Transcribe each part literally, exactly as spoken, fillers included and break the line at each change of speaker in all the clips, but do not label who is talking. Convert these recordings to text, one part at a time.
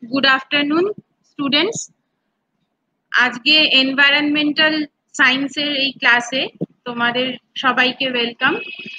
Good afternoon, students. আজকে environmental সায়েন্সের এই ক্লাসে তোমাদের সবাইকে ওয়েলকাম।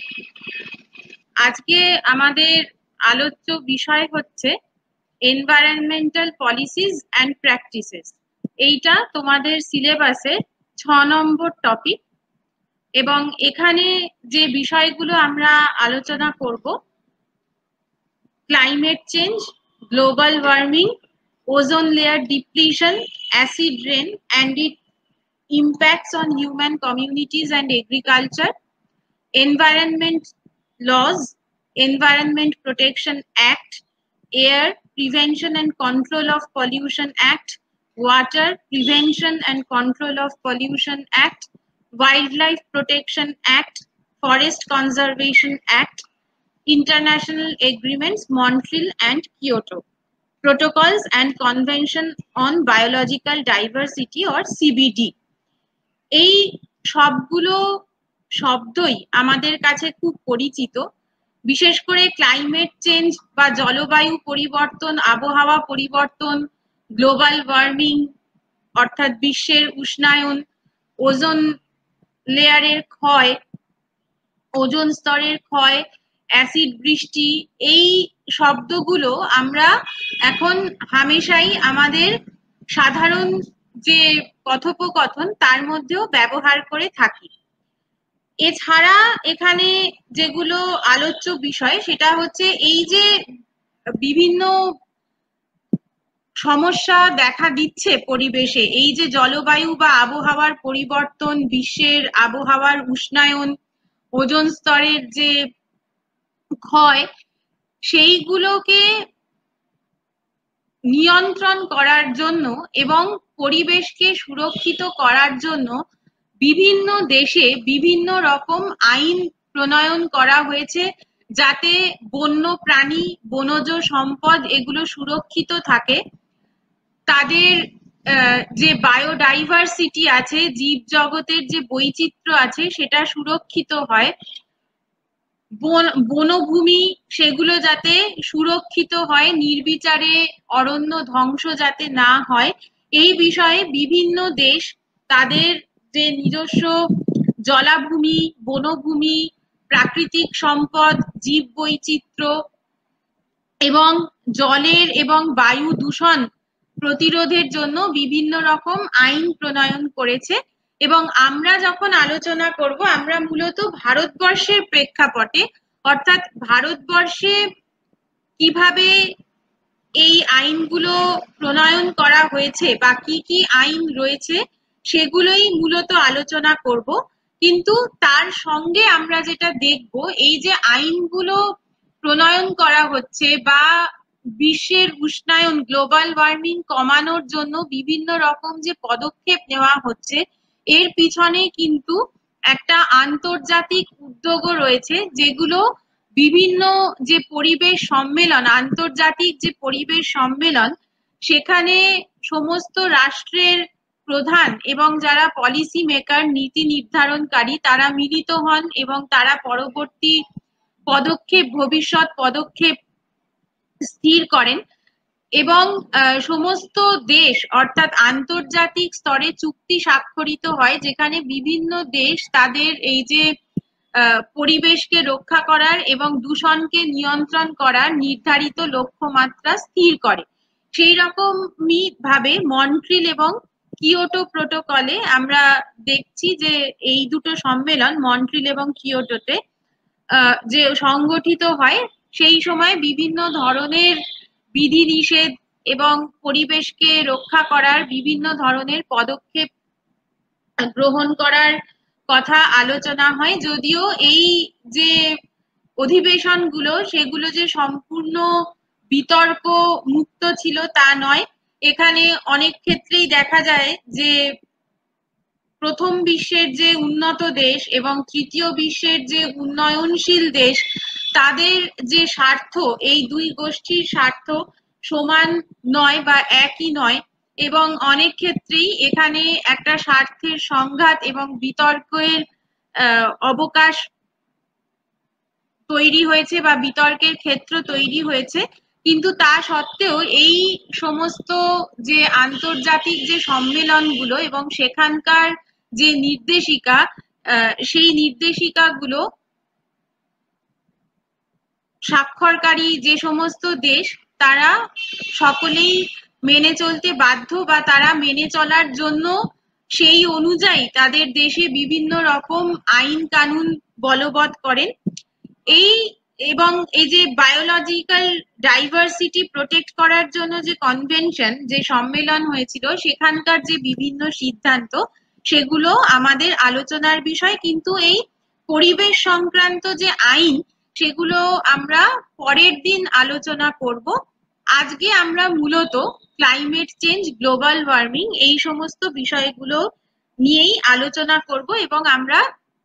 আজকে আমাদের আলোচ্য বিষয় হচ্ছে এনভায়রনমেন্টাল পলিসিস অ্যান্ড প্র্যাকটিসেস। এইটা তোমাদের সিলেবাসে ছ নম্বর টপিক এবং এখানে যে বিষয়গুলো আমরা আলোচনা করব climate change, global warming, ozone layer depletion, acid rain and its impacts on human communities and agriculture, environment laws, Environment Protection Act, Air Prevention and Control of Pollution Act, Water Prevention and Control of Pollution Act, Wildlife Protection Act, Forest Conservation Act, International Agreements, Montreal and Kyoto, Protocols and Convention on Biological Diversity or C B D. এই সবগুলো শব্দই আমাদের কাছে খুব পরিচিত। বিশেষ করে climate change বা জলবায়ু পরিবর্তন, আবহাওয়া পরিবর্তন, গ্লোবাল ওয়ার্মিং অর্থাৎ বিশ্বের উষ্ণায়ন, ওজোন লেয়ারের ক্ষয়, ওজোন স্তরের ক্ষয়, অ্যাসিড বৃষ্টি, এই শব্দগুলো আমরা এখন হামেশাই আমাদের সাধারণ যে কথোপকথন তার মধ্যেও ব্যবহার করে থাকি। এছাড়া এখানে যেগুলো আলোচ্য বিষয় সেটা হচ্ছে এই যে বিভিন্ন সমস্যা দেখা দিচ্ছে পরিবেশে, এই যে জলবায়ু বা আবহাওয়ার পরিবর্তন, বিশ্বের আবহাওয়ার উষ্ণায়ন, ওজোন স্তরের যে ক্ষয়, সেইগুলোকে নিয়ন্ত্রণ করার জন্য এবং পরিবেশকে সুরক্ষিত করার জন্য বিভিন্ন দেশে বিভিন্ন রকম আইন প্রণয়ন করা হয়েছে, যাতে বন্য প্রাণী, বনজ সম্পদ এগুলো সুরক্ষিত থাকে, তাদের যে বায়োডাইভার্সিটি আছে, জীব জগতের যে বৈচিত্র্য আছে সেটা সুরক্ষিত হয়, বনভূমি সেগুলো যাতে সুরক্ষিত হয়, নির্বিচারে অরণ্য ধ্বংস যাতে না হয়, এই বিষয়ে বিভিন্ন দেশ তাদের যে নিজস্ব জলাভূমি, বনভূমি, প্রাকৃতিক সম্পদ, জীব বৈচিত্র্য এবং জলের এবং বায়ু দূষণ প্রতিরোধের জন্য বিভিন্ন রকম আইন প্রণয়ন করেছে। এবং আমরা যখন আলোচনা করব, আমরা মূলত ভারতবর্ষের প্রেক্ষাপটে অর্থাৎ ভারতবর্ষে কিভাবে এই আইনগুলো প্রণয়ন করা হয়েছে বা কি কি আইন রয়েছে সেগুলোই মূলত আলোচনা করব। কিন্তু তার সঙ্গে আমরা যেটা দেখব, এই যে আইনগুলো প্রণয়ন করা হচ্ছে বা বিশ্বের উষ্ণায়ন, গ্লোবাল ওয়ার্মিং কমানোর জন্য বিভিন্ন রকম যে পদক্ষেপ নেওয়া হচ্ছে, এর পিছনে কিন্তু একটা আন্তর্জাতিক উদ্যোগও রয়েছে, যেগুলো বিভিন্ন যে পরিবেশ সম্মেলন, আন্তর্জাতিক যে পরিবেশ সম্মেলন, সেখানে সমস্ত রাষ্ট্রের প্রধান এবং যারা পলিসি মেকার, নীতি নির্ধারণকারী, তারা মিলিত হন এবং তারা পরবর্তী পদক্ষেপ, ভবিষ্যৎ পদক্ষেপ স্থির করেন। এবং সমস্ত দেশ অর্থাৎ আন্তর্জাতিক স্তরে চুক্তি স্বাক্ষরিত হয়, যেখানে বিভিন্ন দেশ তাদের এই যে পরিবেশকে রক্ষা করার এবং দূষণকে নিয়ন্ত্রণ করার নির্ধারিত লক্ষ্যমাত্রা স্থির করে। সেই রকমই ভাবে মন্ট্রিল এবং কিয়োটো প্রোটোকলে আমরা দেখছি যে এই দুটো সম্মেলন মন্ট্রিল এবং কিয়োটোতে যে সংগঠিত হয়, সেই সময় বিভিন্ন ধরনের বিধিনিষেধ এবং পরিবেশকে রক্ষা করার বিভিন্ন ধরনের পদক্ষেপ গ্রহণ করার কথা আলোচনা হয়। যদিও এই যে অধিবেশনগুলো সেগুলো যে সম্পূর্ণ বিতর্ক মুক্ত ছিল তা নয়। এখানে অনেক ক্ষেত্রেই দেখা যায় যে প্রথম বিশ্বের যে উন্নত দেশ এবং তৃতীয় বিশ্বের যে উন্নয়নশীল দেশ, তাদের যে স্বার্থ, এই দুই গোষ্ঠীর স্বার্থ সমান নয় বা একই নয়, এবং অনেক ক্ষেত্রেই এখানে একটা স্বার্থের সংঘাত এবং বিতর্কের অবকাশ তৈরি হয়েছে বা বিতর্কের ক্ষেত্র তৈরি হয়েছে। কিন্তু তা সত্ত্বেও এই সমস্ত যে আন্তর্জাতিক যে সম্মেলনগুলো এবং সেখানকার যে নির্দেশিকা, সেই নির্দেশিকাগুলো স্বাক্ষরকারী যে সমস্ত দেশ তারা সকলেই মেনে চলতে বাধ্য বা তারা মেনে চলার জন্য সেই অনুযায়ী তাদের দেশে বিভিন্ন রকম আইন কানুন বলবৎ করেন। এই এবং এই যে বায়োলজিক্যাল ডাইভার্সিটি প্রোটেক্ট করার জন্য যে কনভেনশন, যে সম্মেলন হয়েছিল, সেখানকার যে বিভিন্ন সিদ্ধান্ত, সেগুলো আমাদের আলোচনার বিষয়। কিন্তু এই পরিবেশ সংক্রান্ত যে আইন, সেগুলো আমরা পরের দিন আলোচনা করব। আজকে আমরা মূলত ক্লাইমেট চেঞ্জ, গ্লোবাল ওয়ার্মিং এই সমস্ত বিষয়গুলো নিয়েই আলোচনা করব এবং আমরা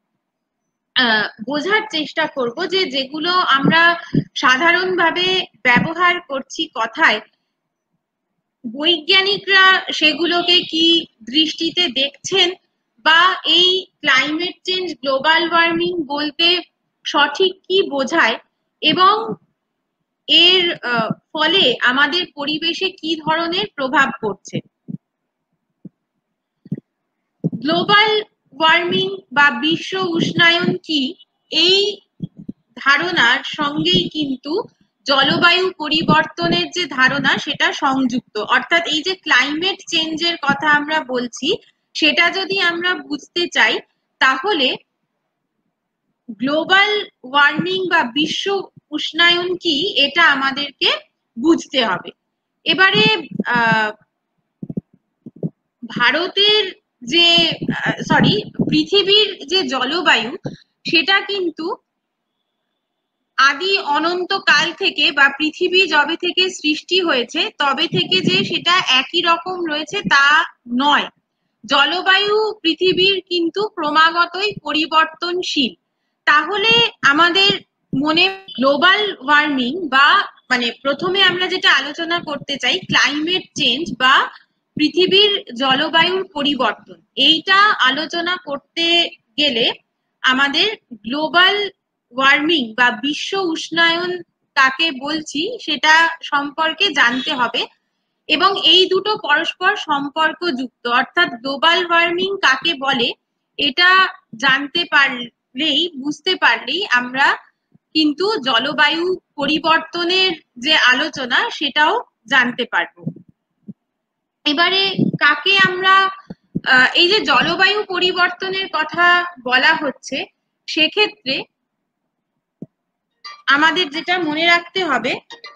বোঝার চেষ্টা করব যে যেগুলো আমরা সাধারণভাবে ব্যবহার করছি কথায়, বৈজ্ঞানিকরা সেগুলোকে কি দৃষ্টিতে দেখছেন, বা এই ক্লাইমেট চেঞ্জ, গ্লোবাল ওয়ার্মিং বলতে সঠিক কি বোঝায় এবং এর ফলে আমাদের পরিবেশে কি ধরনের প্রভাব পড়ছে। গ্লোবাল ওয়ার্মিং বা বিশ্ব উষ্ণায়ন কি, এই ধারণার সঙ্গেই কিন্তু জলবায়ু পরিবর্তনের যে ধারণা সেটা সংযুক্ত। অর্থাৎ এই যে ক্লাইমেট চেঞ্জের কথা আমরা বলছি, সেটা যদি আমরা বুঝতে চাই তাহলে গ্লোবাল ওয়ার্মিং বা বিশ্ব উষ্ণায়ন কি এটা আমাদেরকে বুঝতে হবে। এবারে আহ ভারতের যে সরি পৃথিবীর যে জলবায়ু, সেটা কিন্তু আদি অনন্তকাল থেকে বা পৃথিবী যবে থেকে সৃষ্টি হয়েছে তবে থেকে যে সেটা একই রকম রয়েছে তা নয়। জলবায়ু পৃথিবীর কিন্তু ক্রমাগতই পরিবর্তনশীল। তাহলে আমাদের মনে গ্লোবাল ওয়ার্মিং বা মানে প্রথমে আমরা যেটা আলোচনা করতে চাই ক্লাইমেট চেঞ্জ বা পৃথিবীর জলবায়ুর পরিবর্তন, এইটা আলোচনা করতে গেলে আমাদের গ্লোবাল ওয়ার্মিং বা বিশ্ব উষ্ণায়ন কাকে বলছি সেটা সম্পর্কে জানতে হবে এবং এই দুটো পরস্পর সম্পর্কযুক্ত। অর্থাৎ গ্লোবাল ওয়ার্মিং কাকে বলে এটা জানতে পারলেই, বুঝতে পারলেই আমরা কিন্তু জলবায়ু পরিবর্তনের যে আলোচনা সেটাও জানতে পারবো। এবারে কাকে আমরা এই যে জলবায়ু পরিবর্তনের কথা বলা হচ্ছে, সেক্ষেত্রে আমাদের যেটা মনে রাখতে হবে,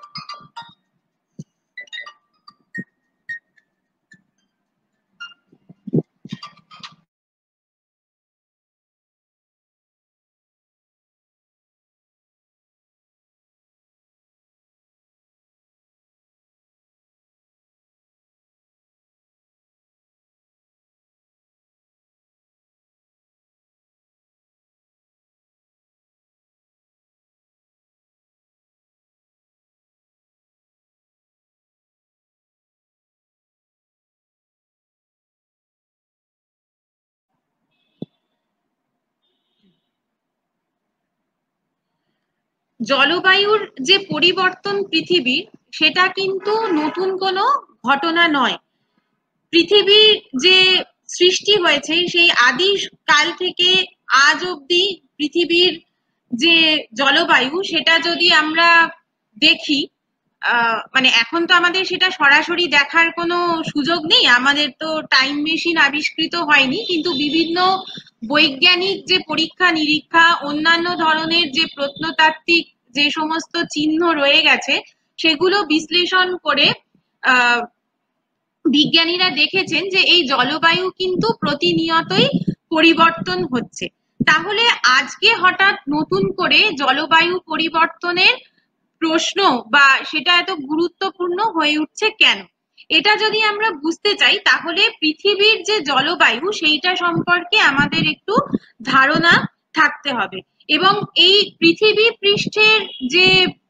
জলবায়ুর যে পরিবর্তন পৃথিবীর, সেটা কিন্তু নতুন কোনো ঘটনা নয়। পৃথিবীর যে সৃষ্টি হয়েছে সেই আদি কাল থেকে আজ অব্দি পৃথিবীর যে জলবায়ু, সেটা যদি আমরা দেখি, আহ মানে এখন তো আমাদের সেটা সরাসরি দেখার কোনো সুযোগ নেই, আমাদের তো টাইম মেশিন আবিষ্কৃত হয়নি, কিন্তু বিভিন্ন বৈজ্ঞানিক যে পরীক্ষা নিরীক্ষা, অন্যান্য ধরনের যে প্রত্নতাত্ত্বিক যে সমস্ত চিহ্ন রয়ে গেছে, সেগুলো বিশ্লেষণ করে আহ বিজ্ঞানীরা দেখেছেন যে এই জলবায়ু কিন্তু প্রতিনিয়তই পরিবর্তন হচ্ছে। তাহলে আজকে হঠাৎ নতুন করে জলবায়ু পরিবর্তনের প্রশ্ন বা সেটা এত গুরুত্বপূর্ণ হয়ে উঠছে কেন, এটা যদি আমরা বুঝতে চাই তাহলে পৃথিবীর যে জলবায়ু সেইটা সম্পর্কে আমাদের একটু ধারণা থাকতে হবে। এবং এই পৃথিবী পৃষ্ঠের যে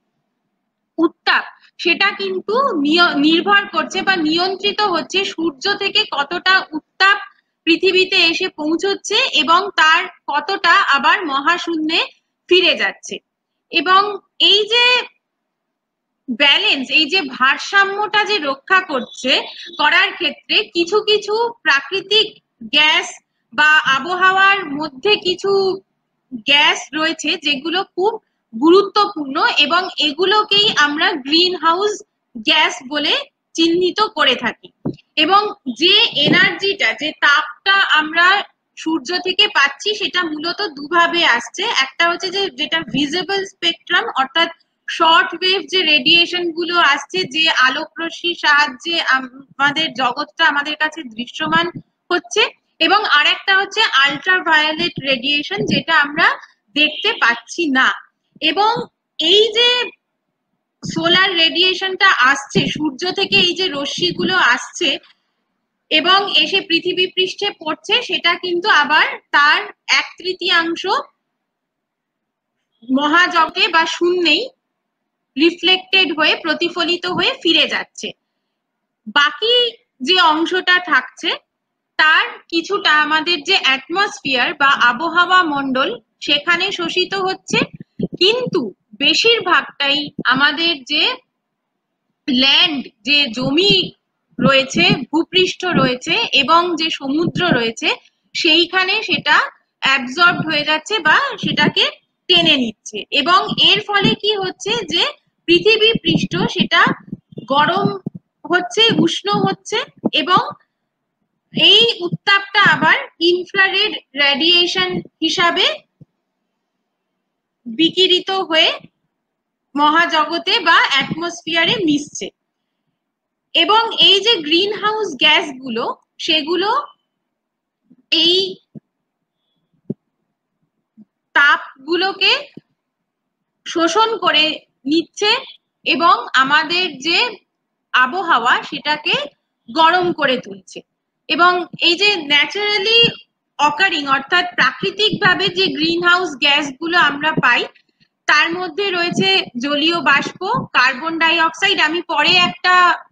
উত্তাপ, সেটা কিন্তু নির্ভর করছে বা নিয়ন্ত্রিত হচ্ছে সূর্য থেকে কতটা উত্তাপ পৃথিবীতে এসে পৌঁছচ্ছে এবং তার কতটা আবার মহাশূন্যে ফিরে যাচ্ছে। এবং এই যে ব্যালেন্স, এই যে ভারসাম্যটা যে রক্ষা করছে করার ক্ষেত্রে কিছু কিছু প্রাকৃতিক গ্যাস বা আবহাওয়ার মধ্যে কিছু গ্যাস রয়েছে যেগুলো খুব গুরুত্বপূর্ণ, এবং এগুলোকেই আমরা গ্রিন হাউস গ্যাস বলে চিহ্নিত করে থাকি। এবং যে এনার্জিটা, যে তাপটা আমরা সূর্য থেকে পাচ্ছি সেটা মূলত দুভাবে আসছে। একটা হচ্ছে যে যেটা ভিজিবল স্পেকট্রাম, অর্থাৎ শর্ট ওয়েভ যে রেডিয়েশন গুলো আসছে, যে আলোক রশ্মির সাহায্যে আমাদের জগৎটা আমাদের কাছে দৃশ্যমান হচ্ছে, এবং আরেকটা হচ্ছে আল্ট্রাভায়োলেট রেডিয়েশন, যেটা আমরা দেখতে পাচ্ছি না। এবং এই যে সোলার রেডিয়েশনটা আসছে সূর্য থেকে, এই যে রশ্মিগুলো আসছে এবং এসে পৃথিবী পৃষ্ঠে পড়ছে, সেটা কিন্তু আবার তার এক তৃতীয়াংশ মহাজগতে বা শূন্যেই রিফ্লেক্টেড হয়ে, প্রতিফলিত হয়ে ফিরে যাচ্ছে। বাকি যে অংশটা থাকছে তার কিছুটা আমাদের যে অ্যাটমসফিয়ার বা আবহাওয়া মণ্ডল সেখানে শোষিত হচ্ছে, কিন্তু বেশিরভাগটাই আমাদের যে ল্যান্ড, যে জমি রয়েছে, ভূপৃষ্ঠ রয়েছে এবং যে সমুদ্র রয়েছে, সেইখানে সেটা অ্যাবজর্ব হয়ে যাচ্ছে বা সেটাকে টেনে নিচ্ছে। এবং এর ফলে কি হচ্ছে, যে পৃথিবী পৃষ্ঠ সেটা গরম হচ্ছে, উষ্ণ হচ্ছে, এবং এই উত্তাপটা আবার ইনফ্রারেড রেডিয়েশন হিসাবে বিকিরিত হয়ে মহাজগতে বা অ্যাটমসফিয়ারে মিশছে। এবং এই যে গ্রিন হাউস গ্যাসগুলো, সেগুলো এই তাপগুলোকে শোষণ করে নিচ্ছে এবং আমাদের যে আবহাওয়া সেটাকে গরম করে তুলছে। এবং এই যে ন্যাচারালি অকারিং, অর্থাৎ প্রাকৃতিকভাবে যে গ্রিন হাউস গ্যাসগুলো আমরা পাই, তার মধ্যে রয়েছে জলীয় বাষ্প, কার্বন ডাই অক্সাইড। আমি পরে একটা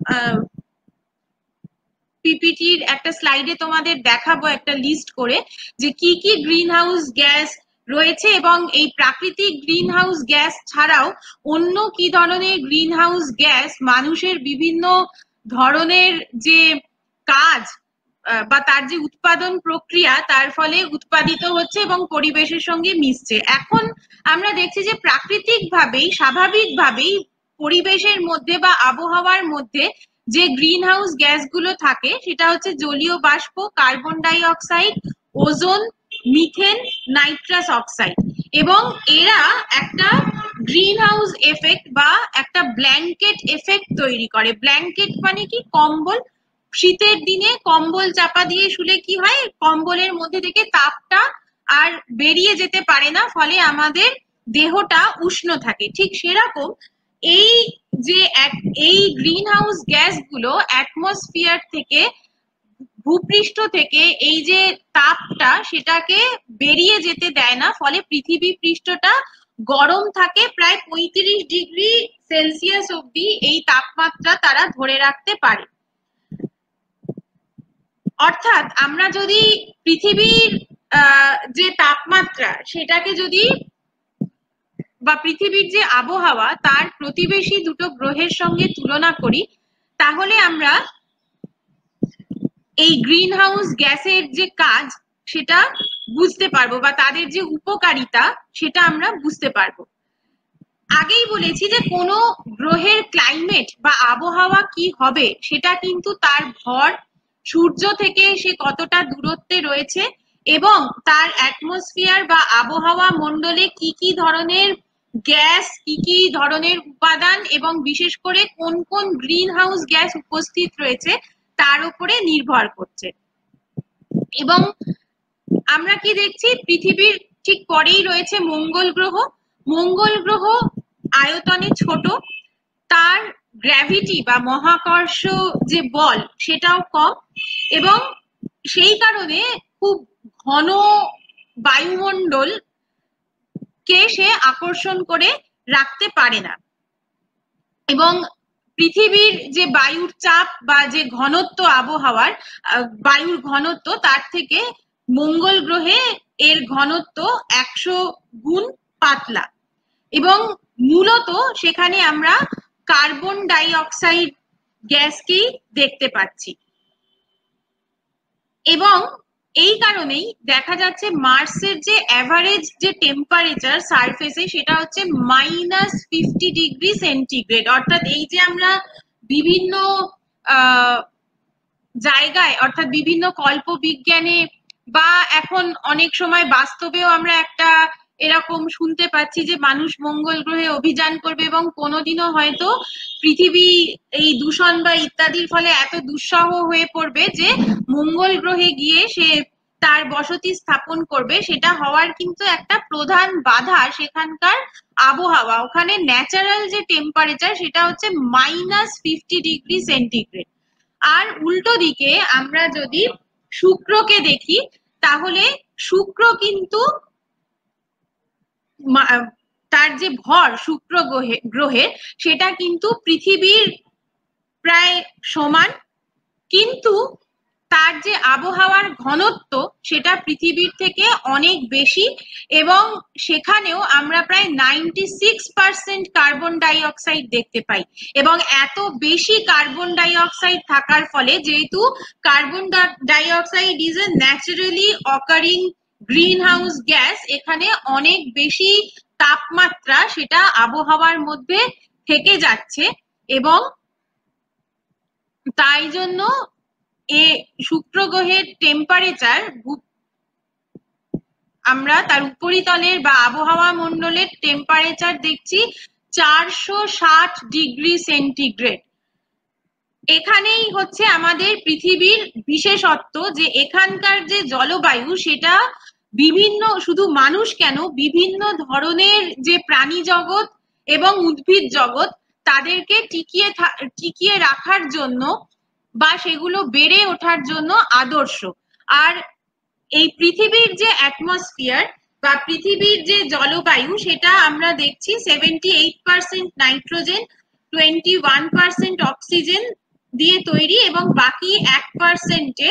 পিপিটির একটা স্লাইডে তোমাদের দেখাবো একটা লিস্ট করে, যে কি কি গ্রিন হাউস গ্যাস রয়েছে এবং এই প্রাকৃতিক গ্রিন হাউস গ্যাস ছাড়াও অন্য কি ধরনের গ্রিন হাউস গ্যাস মানুষের বিভিন্ন ধরনের যে কাজ বা তার যে উৎপাদন প্রক্রিয়া, তার ফলে উৎপাদিত হচ্ছে এবং পরিবেশের সঙ্গে মিশছে। এখন আমরা দেখছি যে প্রাকৃতিকভাবেই, স্বাভাবিকভাবেই পরিবেশের মধ্যে বা আবহাওয়ার মধ্যে যে গ্রিন হাউস গ্যাসগুলো থাকে সেটা হচ্ছে জলীয় বাষ্প, carbon dioxide, ozone, methane, nitrous oxide. এবং এরা একটা গ্রিন হাউস এফেক্ট বা একটা ব্ল্যাঙ্কেট এফেক্ট তৈরি করে। ব্ল্যাঙ্কেট মানে কি? কম্বল। শীতের দিনে কম্বল চাপা দিয়ে শুলে কি হয়, কম্বলের মধ্যে থেকে তাপটা আর বেরিয়ে যেতে পারে না, ফলে আমাদের দেহটা উষ্ণ থাকে। ঠিক সেরকম এই যে এই গ্রিন হাউস গ্যাসগুলো অ্যাটমসফিয়ার থেকে, ভূপৃষ্ঠ থেকে এই যে তাপটা সেটাকে বেরিয়ে যেতে দেয় না, ফলে পৃথিবী পৃষ্ঠটা গরম থাকে। প্রায় পঁয়ত্রিশ ডিগ্রি সেলসিয়াস অব্দি এই তাপমাত্রা তারা ধরে রাখতে পারে। অর্থাৎ আমরা যদি পৃথিবীর যে তাপমাত্রা সেটাকে যদি, বা পৃথিবীর যে আবহাওয়া তার প্রতিবেশী দুটো গ্রহের সঙ্গে তুলনা করি, তাহলে আমরা এই গ্রিন হাউস গ্যাসের যে কাজ সেটা বুঝতে পারবো, বা তাদের যে উপকারিতা সেটা আমরা বুঝতে পারবো। আগেই বলেছি যে কোনো গ্রহের ক্লাইমেট বা আবহাওয়া কি হবে সেটা কিন্তু তার ভর, সূর্য থেকে সে কতটা দূরত্বে রয়েছে, এবং তার অ্যাটমসফিয়ার বা আবহাওয়া মণ্ডলে কি কি ধরনের গ্যাস, কি কি ধরনের উপাদান এবং বিশেষ করে কোন কোন গ্রিন হাউস গ্যাস উপস্থিত রয়েছে তার উপরে নির্ভর করছে। এবং আমরা কি দেখছি, পৃথিবীর ঠিক পরেই রয়েছে মঙ্গল গ্রহ। মঙ্গল গ্রহ আয়তনে ছোট, তার গ্র্যাভিটি বা মহাকর্ষ যে বল সেটাও কম, এবং সেই কারণে খুব ঘন বায়ুমণ্ডল কে সে আকর্ষণ করে রাখতে পারে না। এবং পৃথিবীর যে বায়ুর চাপ বা যে ঘনত্ব, আবহাওয়ার বায়ুর ঘনত্ব, তার থেকে মঙ্গল গ্রহে এর ঘনত্ব একশো গুণ পাতলা। এবং মূলত সেখানে আমরা কার্বন ডাই অক্সাইড গ্যাসকেই দেখতে পাচ্ছি। এবং এই কারণেই দেখা যাচ্ছে মার্সের যে অ্যাভারেজ যে টেম্পারেচার সারফেসে সেটা হচ্ছে মাইনাস ফিফটি ডিগ্রি সেন্টিগ্রেড। অর্থাৎ এই যে আমরা বিভিন্ন আহ জায়গায় অর্থাৎ বিভিন্ন কল্পবিজ্ঞানে বা এখন অনেক সময় বাস্তবেও আমরা একটা এরকম শুনতে পাচ্ছি যে মানুষ মঙ্গল গ্রহে অভিযান করবে এবং কোনোদিনও হয়তো পৃথিবী এই দূষণ বা ইত্যাদির ফলে এত দুঃসহ হয়ে পড়বে যে মঙ্গল গ্রহে গিয়ে সে তার বসতি স্থাপন করবে। সেটা হওয়ার কিন্তু একটা প্রধান বাধা সেখানকার আবহাওয়া। ওখানে ন্যাচারাল যে টেম্পারেচার সেটা হচ্ছে মাইনাস ফিফটি ডিগ্রি সেন্টিগ্রেড। আর উল্টো দিকে আমরা যদি শুক্রকে দেখি তাহলে শুক্র কিন্তু তার যে ভর শুক্র গ্রহে গ্রহের সেটা কিন্তু পৃথিবীর প্রায় সমান, কিন্তু তার যে আবহাওয়ার ঘনত্ব সেটা পৃথিবীর থেকে অনেক বেশি এবং সেখানেও আমরা প্রায় ninety six percent carbon dioxide দেখতে পাই। এবং এত বেশি কার্বন ডাই অক্সাইড থাকার ফলে, যেহেতু carbon dioxide is a naturally occurring greenhouse gas, এখানে অনেক বেশি তাপমাত্রা সেটা আবহাওয়ার মধ্যে থেকে যাচ্ছে এবং তাই জন্য এ শুক্র গ্রহের টেম্পারেচার আমরা তার উপরিতলের বা আবহাওয়া মণ্ডলের টেম্পারেচার দেখছি চারশো ষাট ডিগ্রি সেন্টিগ্রেড। এখানেই হচ্ছে আমাদের পৃথিবীর বিশেষত্ব যে এখানকার যে জলবায়ু সেটা বিভিন্ন, শুধু মানুষ কেন, বিভিন্ন ধরনের যে প্রাণী জগৎ এবং উদ্ভিদ জগৎ তাদেরকে টিকিয়ে টিকিয়ে রাখার জন্য বা সেগুলো বেড়ে ওঠার জন্য আদর্শ। আর এই পৃথিবীর যে অ্যাটমসফিয়ার বা পৃথিবীর যে জলবায়ু সেটা আমরা দেখছি seventy eight percent nitrogen, twenty one percent oxygen দিয়ে তৈরি এবং বাকি এক পার্সেন্টে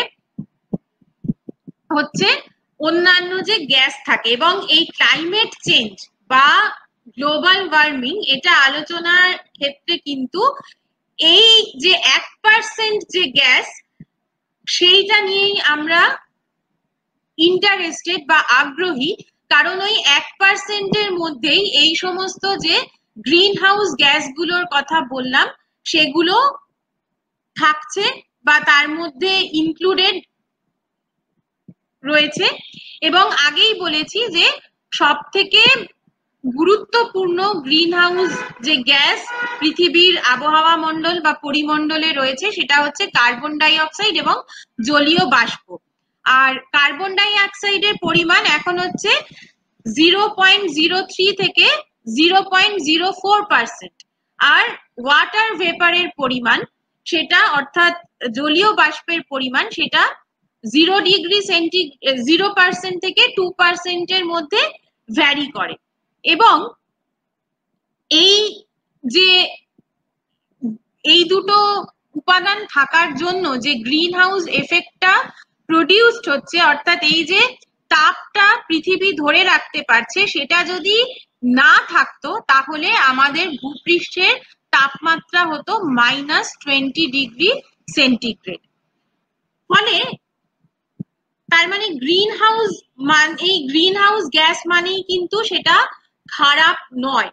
হচ্ছে অন্যান্য যে গ্যাস থাকে। এবং এই ক্লাইমেট চেঞ্জ বা গ্লোবাল ওয়ার্মিং এটা আলোচনার ক্ষেত্রে কিন্তু এই যে এক পার্সেন্ট যে গ্যাস সেইটা নিয়েই আমরা ইন্টারেস্টেড বা আগ্রহী, কারণ ওই এক পার্সেন্টের মধ্যেই এই সমস্ত যে গ্রিন হাউস গ্যাসগুলোর কথা বললাম সেগুলো থাকছে বা তার মধ্যে ইনক্লুডেড রয়েছে। এবং আগেই বলেছি যে সব থেকে গুরুত্বপূর্ণ গ্রিন হাউস যে গ্যাস পৃথিবীর আবহাওয়া মণ্ডল বা পরিমণ্ডলে রয়েছে সেটা হচ্ছে কার্বন ডাই অক্সাইড এবং জলীয় বাষ্প। আর কার্বন ডাই অক্সাইডের পরিমাণ এখন হচ্ছে জিরো পয়েন্ট জিরো থ্রি থেকে zero point zero four percent. আর ওয়াটার ভেপারের পরিমাণ সেটা অর্থাৎ জলীয় বাষ্পের পরিমাণ সেটা zero degree centi zero percent থেকে টু পার্সেন্টের মধ্যে ভ্যারি করে। এবং এই যে এই দুটো উপাদান থাকার জন্য যে গ্রিন হাউস এফেক্টটা প্রডিউসড হচ্ছে, অর্থাৎ এই যে তাপটা পৃথিবী ধরে রাখতে পারছে, সেটা যদি না থাকতো তাহলে আমাদের ভূপৃষ্ঠের তাপমাত্রা হতো মাইনাস টোয়েন্টি ডিগ্রি সেন্টিগ্রেড। ফলে তার মানে গ্রিন হাউস মান এই গ্রিন হাউস গ্যাস মানেই কিন্তু সেটা খারাপ নয়,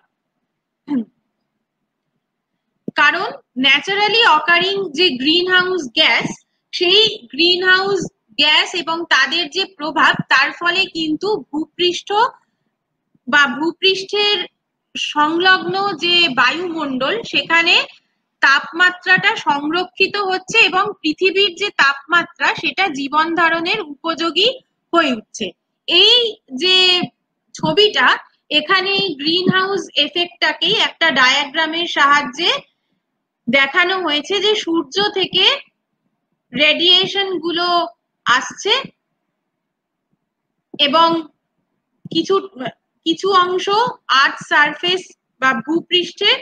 কারণ ন্যাচারালি অকারিং যে গ্রিন হাউস গ্যাস সেই গ্রিন হাউস গ্যাস এবং তাদের যে প্রভাব তার ফলে কিন্তু ভূপৃষ্ঠ বা ভূপৃষ্ঠের সংলগ্ন যে বায়ুমণ্ডল সেখানে তাপমাত্রাটা সংরক্ষিত হচ্ছে এবং পৃথিবীর যে তাপমাত্রা সেটা জীবন ধারণের উপযোগী হয়ে উঠছে। এই যে ছবিটা এখানে গ্রিন হাউস এফেক্টটাকেই একটা ডায়াগ্রামের সাহায্যে দেখানো হয়েছে যে সূর্য থেকে রেডিয়েশন গুলো আসছে এবং কিছু কিছু অংশ আর্থ সারফেস বা ভূপৃষ্ঠে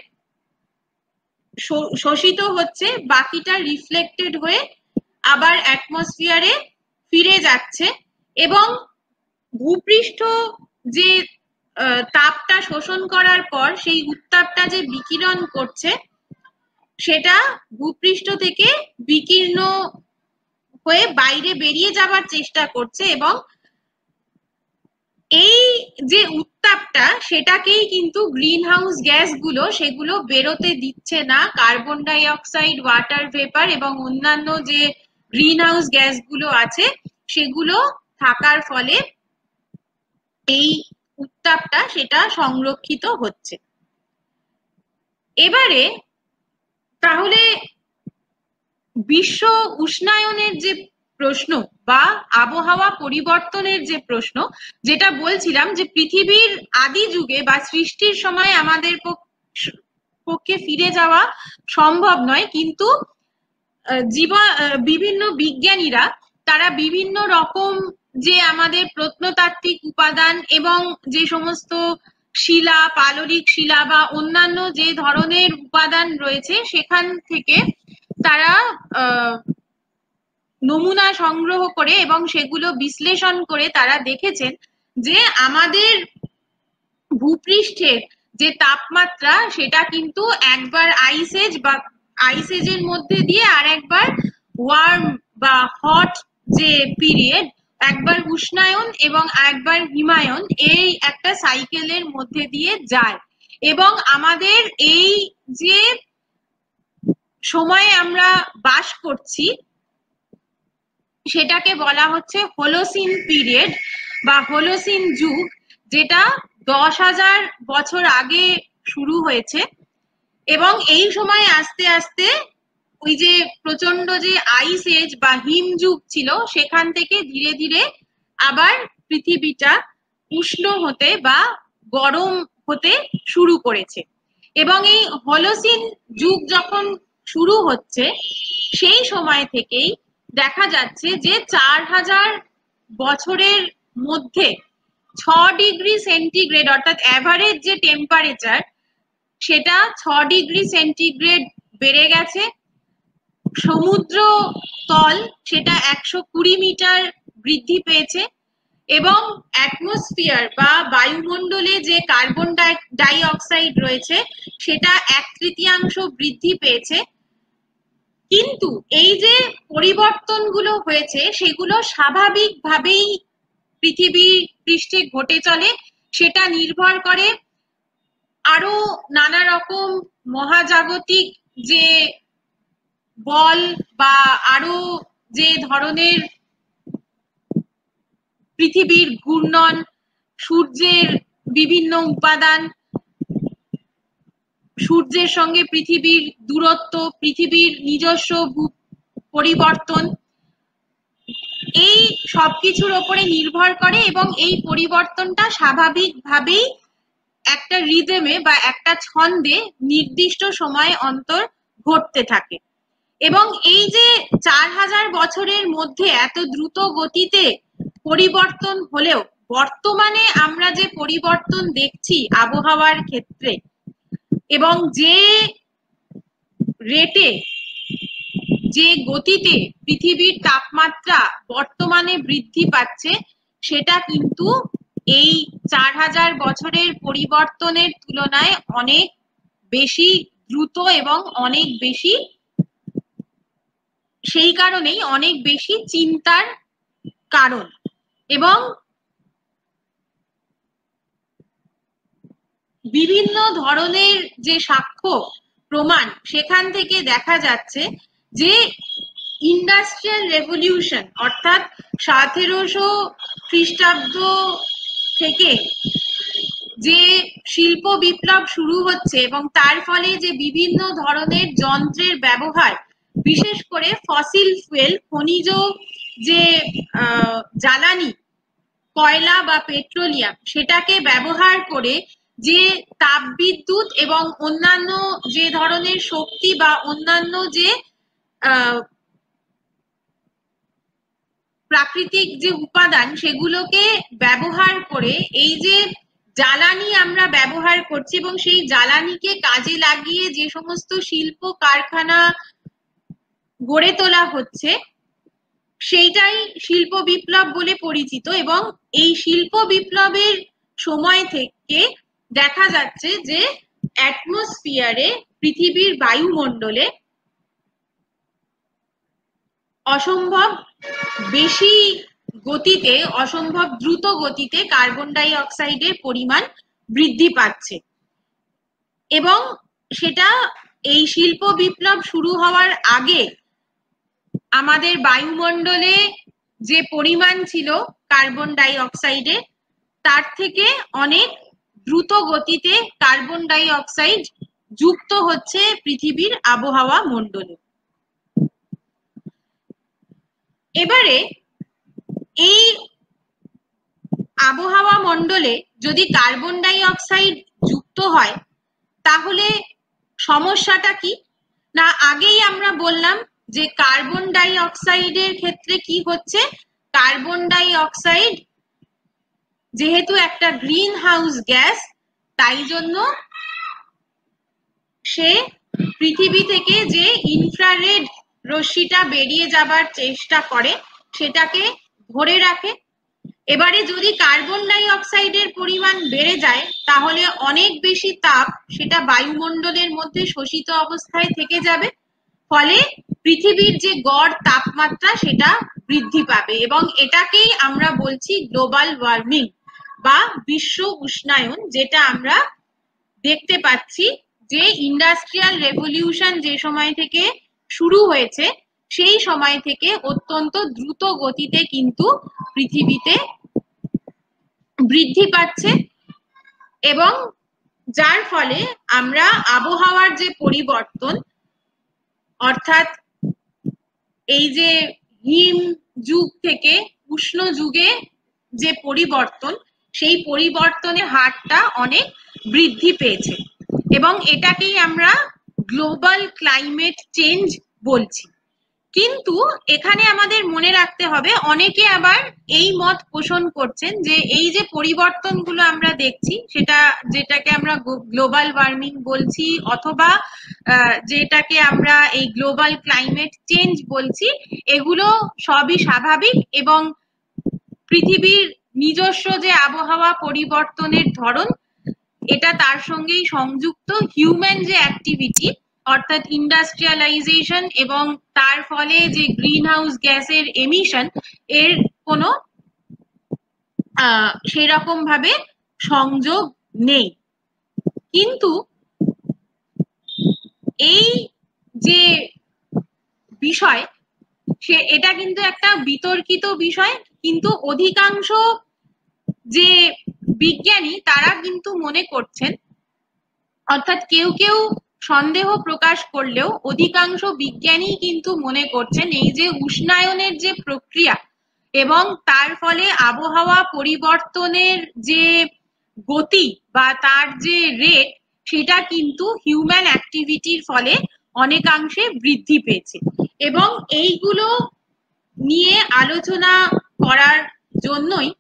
শোষিত হচ্ছে, বাকিটা রিফ্লেক্টেড হয়ে আবার অ্যাটমসফিয়ারে ফিরে যাচ্ছে। এবং ভূপৃষ্ঠ যে তাপটা শোষণ করার পর সেই উত্তাপটা যে বিকিরণ করছে সেটা ভূপৃষ্ঠ থেকে বিকীর্ণ হয়ে বাইরে বেরিয়ে যাবার চেষ্টা করছে এবং এই যে উত্তাপটা সেটাকেই কিন্তু গ্রিন হাউস গ্যাস গুলো সেগুলো বেরোতে দিচ্ছে না। Carbon dioxide, water vapour এবং অন্যান্য যে গ্রিন হাউস গ্যাস গুলো আছে সেগুলো থাকার ফলে এই উত্তাপটা সেটা সংরক্ষিত হচ্ছে। এবারে তাহলে বিশ্ব উষ্ণায়নের যে প্রশ্ন বা আবহাওয়া পরিবর্তনের যে প্রশ্ন, যেটা বলছিলাম যে পৃথিবীর আদি যুগে বা সৃষ্টির সময় আমাদের পক্ষে ফিরে যাওয়া সম্ভব নয়, কিন্তু জীবন বিভিন্ন বিজ্ঞানীরা তারা বিভিন্ন রকম যে আমাদের প্রত্নতাত্ত্বিক উপাদান এবং যে সমস্ত শিলা, পাললিক শিলা বা অন্যান্য যে ধরনের উপাদান রয়েছে সেখান থেকে তারা আহ নমুনা সংগ্রহ করে এবং সেগুলো বিশ্লেষণ করে তারা দেখেছেন যে আমাদের ভূপৃষ্ঠের যে তাপমাত্রা সেটা কিন্তু একবার আইস এজ বা আইস এজের মধ্যে দিয়ে আর একবার ওয়ার্ম বা হট যে পিরিয়ড, একবার উষ্ণায়ন এবং একবার হিমায়ন, এই একটা সাইকেলের মধ্যে দিয়ে যায়। এবং আমাদের এই যে সময়ে আমরা বাস করছি সেটাকে বলা হচ্ছে হোলোসিন পিরিয়ড বা হোলোসিন যুগ, যেটা দশ হাজার বছর আগে শুরু হয়েছে। এবং এই সময় আস্তে আস্তে ওই যে প্রচন্ড যে আইস এজ বা হিম যুগ ছিল সেখান থেকে ধীরে ধীরে আবার পৃথিবীটা উষ্ণ হতে বা গরম হতে শুরু করেছে। এবং এই হোলোসিন যুগ যখন শুরু হচ্ছে সেই সময় থেকেই দেখা যাচ্ছে যে চার হাজার বছরের মধ্যে ছ ডিগ্রি সেন্টিগ্রেড অর্থাৎ অ্যাভারেজ যে টেম্পারেচার সেটা ছ ডিগ্রি সেন্টিগ্রেড বেড়ে গেছে। সমুদ্র তল সেটা একশো কুড়ি মিটার বৃদ্ধি পেয়েছে এবং অ্যাটমসফিয়ার বা বায়ুমণ্ডলে যে কার্বন ডাই অক্সাইড রয়েছে সেটা এক তৃতীয়াংশ বৃদ্ধি পেয়েছে। কিন্তু এই যে পরিবর্তনগুলো হয়েছে সেগুলো স্বাভাবিকভাবেই পৃথিবী পৃষ্ঠে ঘটে চলে। সেটা নির্ভর করে আরো নানা রকম মহাজাগতিক যে বল বা আরো যে ধরনের পৃথিবীর ঘূর্ণন, সূর্যের বিভিন্ন উপাদান, সূর্যের সঙ্গে পৃথিবীর দূরত্ব, পৃথিবীর নিজস্ব পরিবর্তন, এই সবকিছুর ওপরে নির্ভর করে এবং এই পরিবর্তনটা স্বাভাবিকভাবেই একটা রিদমে বা একটা ছন্দে নির্দিষ্ট সময় অন্তর ঘটতে থাকে। এবং এই যে চার হাজার বছরের মধ্যে এত দ্রুত গতিতে পরিবর্তন হলেও বর্তমানে আমরা যে পরিবর্তন দেখছি আবহাওয়ার ক্ষেত্রে এবং যে রেটে যে গতিতে পৃথিবীর তাপমাত্রা বর্তমানে বৃদ্ধি পাচ্ছে সেটা কিন্তু এই চার হাজার বছরের পরিবর্তনের তুলনায় অনেক বেশি দ্রুত এবং অনেক বেশি, সেই কারণেই অনেক বেশি চিন্তার কারণ। এবং বিভিন্ন ধরনের যে সাক্ষ্য প্রমাণ সেখান থেকে দেখা যাচ্ছে যে ইন্ডাস্ট্রিয়াল রেভলিউশন অর্থাৎ সতেরোশো খ্রিস্টাব্দ থেকে যে শিল্প বিপ্লব শুরু হচ্ছে এবং তার ফলে যে বিভিন্ন ধরনের যন্ত্রের ব্যবহার, বিশেষ করে ফসিল ফুয়েল খনিজ যে জ্বালানি কয়লা বা পেট্রোলিয়াম সেটাকে ব্যবহার করে যে তাপবিদ্যুৎ এবং অন্যান্য যে ধরনের শক্তি বা অন্যান্য যে প্রাকৃতিক যে উপাদান সেগুলোকে ব্যবহার করে এই যে জ্বালানি আমরা ব্যবহার করছি এবং সেই জ্বালানিকে কাজে লাগিয়ে যে সমস্ত শিল্প কারখানা গড়ে তোলা হচ্ছে সেইটাই শিল্প বিপ্লব বলে পরিচিত। এবং এই শিল্প বিপ্লবের সময় থেকে দেখা যাচ্ছে যে অ্যাটমসফিয়ারে পৃথিবীর বায়ুমণ্ডলে অসম্ভব বেশি গতিতে, অসম্ভব দ্রুত গতিতে কার্বন ডাই অক্সাইডের পরিমাণ বৃদ্ধি পাচ্ছে। এবং সেটা এই শিল্প বিপ্লব শুরু হওয়ার আগে আমাদের বায়ুমণ্ডলে যে পরিমাণ ছিল কার্বন ডাই অক্সাইডের, তার থেকে অনেক দ্রুত গতিতে কার্বন ডাই অক্সাইড যুক্ত হচ্ছে পৃথিবীর আবহাওয়া মণ্ডলে। এবারে এই আবহাওয়া মণ্ডলে যদি কার্বন ডাই অক্সাইড যুক্ত হয় তাহলে সমস্যাটা কি না, আগেই আমরা বললাম যে কার্বন ডাই অক্সাইডের ক্ষেত্রে কি হচ্ছে, কার্বন ডাই অক্সাইড যেহেতু একটা গ্রিন হাউস গ্যাস, তাই জন্য সে পৃথিবী থেকে যে ইনফ্রারেড রশ্মিটা বেরিয়ে যাবার চেষ্টা করে সেটাকে ধরে রাখে। এবারে যদি কার্বন ডাই অক্সাইডের পরিমাণ বেড়ে যায় তাহলে অনেক বেশি তাপ সেটা বায়ুমণ্ডলের মধ্যে শোষিত অবস্থায় থেকে যাবে, ফলে পৃথিবীর যে গড় তাপমাত্রা সেটা বৃদ্ধি পাবে এবং এটাকেই আমরা বলছি গ্লোবাল ওয়ার্মিং বা বিশ্ব উষ্ণায়ন, যেটা আমরা দেখতে পাচ্ছি যে ইন্ডাস্ট্রিয়াল রেভলিউশন যে সময় থেকে শুরু হয়েছে সেই সময় থেকে অত্যন্ত দ্রুত গতিতে কিন্তু পৃথিবীতে বৃদ্ধি পাচ্ছে এবং যার ফলে আমরা আবহাওয়ার যে পরিবর্তন, অর্থাৎ এই যে হিম যুগ থেকে উষ্ণ যুগে যে পরিবর্তন, সেই পরিবর্তনের হারটা অনেক বৃদ্ধি পেয়েছে এবং এটাকেই আমরা গ্লোবাল ক্লাইমেট চেঞ্জ বলছি। কিন্তু এখানে আমাদের মনে রাখতে হবে, অনেকে আবার এই মত পোষণ করছেন যে এই যে পরিবর্তনগুলো আমরা দেখছি সেটা, যেটাকে আমরা গ্লোবাল ওয়ার্মিং বলছি অথবা যেটাকে আমরা এই গ্লোবাল ক্লাইমেট চেঞ্জ বলছি, এগুলো সবই স্বাভাবিক এবং পৃথিবীর নিজস্ব যে আবহাওয়া পরিবর্তনের ধরন এটা তার সঙ্গেই সংযুক্ত। হিউম্যান যে অ্যাক্টিভিটি অর্থাৎ ইন্ডাস্ট্রিয়ালাইজেশন এবং তার ফলে যে গ্রিন হাউস গ্যাসের এমিশন, এর কোনো আহ সেরকম ভাবে সংযোগ নেই। কিন্তু এই যে বিষয় সে এটা কিন্তু একটা বিতর্কিত বিষয়, কিন্তু অধিকাংশ যে বিজ্ঞানী তারা কিন্তু মনে করছেন, অর্থাৎ কেউ কেউ সন্দেহ প্রকাশ করলেও অধিকাংশ বিজ্ঞানী কিন্তু মনে করছেন এই যে উষ্ণায়নের যে প্রক্রিয়া এবং তার ফলে আবহাওয়া পরিবর্তনের যে গতি বা তার যে রেট, সেটা কিন্তু হিউম্যান অ্যাক্টিভিটির ফলে অনেকাংশে বৃদ্ধি পেয়েছে। এবং এইগুলো নিয়ে আলোচনা করার জন্যই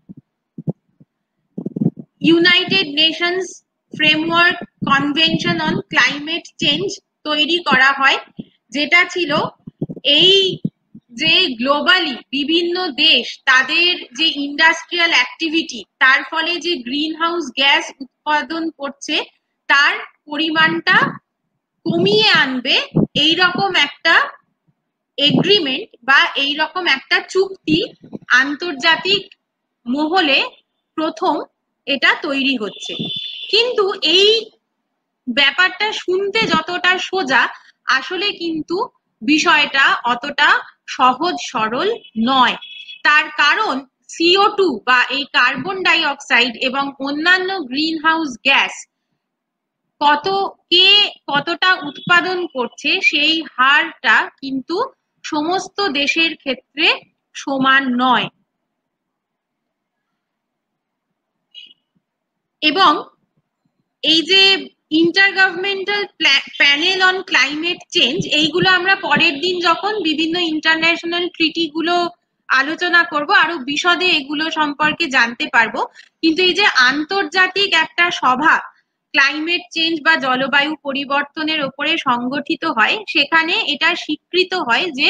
United Nations Framework Convention on Climate Change তৈরি করা হয়, যেটা ছিল এই যে গ্লোবালি বিভিন্ন দেশ তাদের যে ইন্ডাস্ট্রিয়াল অ্যাক্টিভিটি তার ফলে যে গ্রিন হাউস গ্যাস উৎপাদন করছে তার পরিমাণটা কমিয়ে আনবে, এই রকম একটা এগ্রিমেন্ট বা এই রকম একটা চুক্তি আন্তর্জাতিক মহলে প্রথম এটা তৈরি হচ্ছে। কিন্তু এই ব্যাপারটা শুনতে যতটা সোজা, আসলে কিন্তু বিষয়টা অতটা সহজ সরল নয়। তার কারণ সিও টু বা এই কার্বন ডাই অক্সাইড এবং অন্যান্য গ্রিন হাউস গ্যাস কত কে কতটা উৎপাদন করছে সেই হারটা কিন্তু সমস্ত দেশের ক্ষেত্রে সমান নয়। এবং এই যে Intergovernmental Panel on Climate Change, এইগুলো আমরা পরের দিন যখন বিভিন্ন ইন্টারন্যাশনাল ট্রিটি গুলো আলোচনা করব আরো বিশদে এগুলো সম্পর্কে জানতে পারবো। কিন্তু এই যে আন্তর্জাতিক একটা সভা ক্লাইমেট চেঞ্জ বা জলবায়ু পরিবর্তনের উপরে সংগঠিত হয়, সেখানে এটা স্বীকৃত হয় যে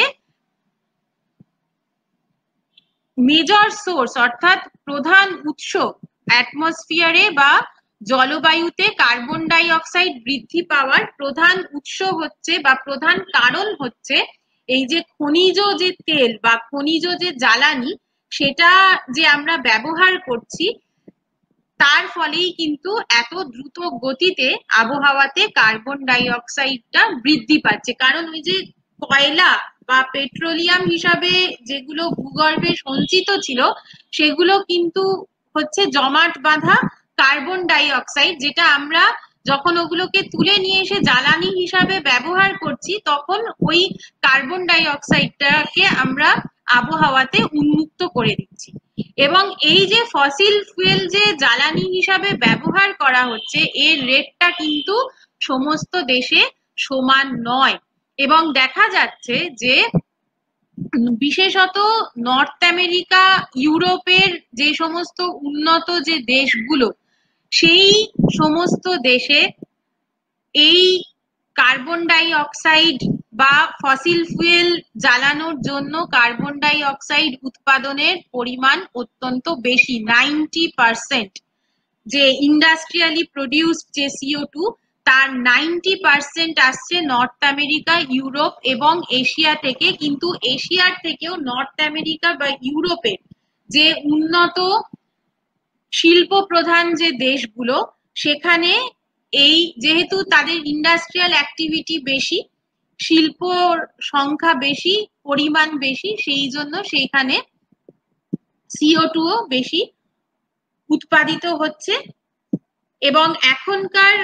মেজর সোর্স অর্থাৎ প্রধান উৎস অ্যাটমসফিয়ারে বা জলবায়ুতে কার্বন ডাই অক্সাইড বৃদ্ধি পাওয়ার প্রধান উৎস হচ্ছে বা প্রধান কারণ হচ্ছে এই যে খনিজ যে তেল বা খনিজ যে জ্বালানি সেটা যে আমরা ব্যবহার করছি, তার ফলেই কিন্তু এত দ্রুত গতিতে আবহাওয়াতে কার্বন ডাই অক্সাইডটা বৃদ্ধি পাচ্ছে। কারণ ওই যে কয়লা বা পেট্রোলিয়াম হিসাবে যেগুলো ভূগর্ভে সঞ্চিত ছিল সেগুলো কিন্তু হচ্ছে জমাট বাঁধা কার্বন ডাই অক্সাইড, যেটা আমরা যখন ওগুলোকে তুলে নিয়ে এসে জ্বালানি হিসাবে ব্যবহার করছি তখন ওই কার্বন ডাই অক্সাইডটাকে আমরা আবহাওয়াতে উন্মুক্ত করে দিচ্ছি। এবং এই যে ফসিল ফুয়েল যে জ্বালানি হিসাবে ব্যবহার করা হচ্ছে এর রেটটা কিন্তু সমস্ত দেশে সমান নয়। এবং দেখা যাচ্ছে যে বিশেষত নর্থ আমেরিকা, ইউরোপের যে সমস্ত উন্নত যে দেশগুলো, সেই সমস্ত দেশে এই কার্বন ডাই অক্সাইড বা ফসিল ফুয়েল জ্বালানোর জন্য কার্বন ডাই অক্সাইড উৎপাদনের পরিমাণ অত্যন্ত বেশি। নাইনটি পার্সেন্ট যে ইন্ডাস্ট্রিয়ালি প্রডিউসড যে সিও টু তার নাইনটি পার্সেন্ট আসছে নর্থ আমেরিকা, ইউরোপ এবং এশিয়া থেকে। কিন্তু এশিয়ার থেকেও নর্থ আমেরিকা বা ইউরোপের যে উন্নত শিল্প প্রধান যে দেশগুলো, সেখানে এই যেহেতু তাদের ইন্ডাস্ট্রিয়াল অ্যাক্টিভিটি বেশি, শিল্পর সংখ্যা বেশি, পরিমাণ বেশি, সেই জন্য সেইখানে সিও টু ও বেশি উৎপাদিত হচ্ছে। এবং এখনকার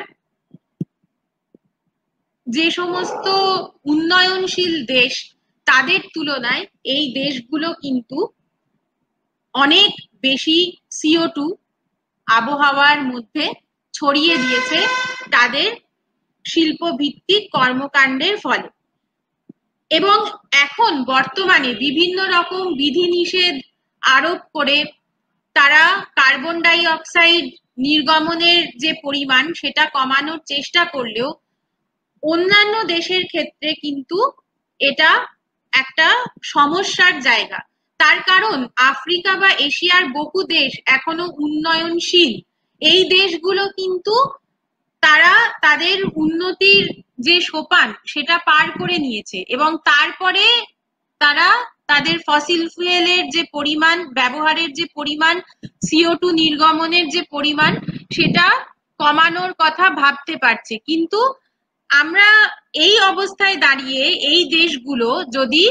যে সমস্ত উন্নয়নশীল দেশ তাদের তুলনায় এই দেশগুলো কিন্তু অনেক বেশি সিও টু আবহাওয়ার মধ্যে ছড়িয়ে দিয়েছে তাদের শিল্পভিত্তিক কর্মকাণ্ডের ফলে। এবং এখন বর্তমানে বিভিন্ন রকম বিধিনিষেধ আরোপ করে তারা কার্বন ডাই অক্সাইড নির্গমনের যে পরিমাণ সেটা কমানোর চেষ্টা করলেও অন্যান্য দেশের ক্ষেত্রে কিন্তু এটা একটা সমস্যার জায়গা। তার কারণ আফ্রিকা বা এশিয়ার বহু দেশ এখনো উন্নয়নশীল। এই দেশগুলো কিন্তু তারা তাদের উন্নতির যে সোপান সেটা পার করে নিয়েছে এবং তারপরে তারা তাদের ফসিল ফুয়েলের যে পরিমাণ ব্যবহারের যে পরিমাণ, সিও টু নির্গমনের যে পরিমাণ সেটা কমানোর কথা ভাবতে পারছে। কিন্তু আমরা এই অবস্থায় দাঁড়িয়ে এই দেশগুলো যদি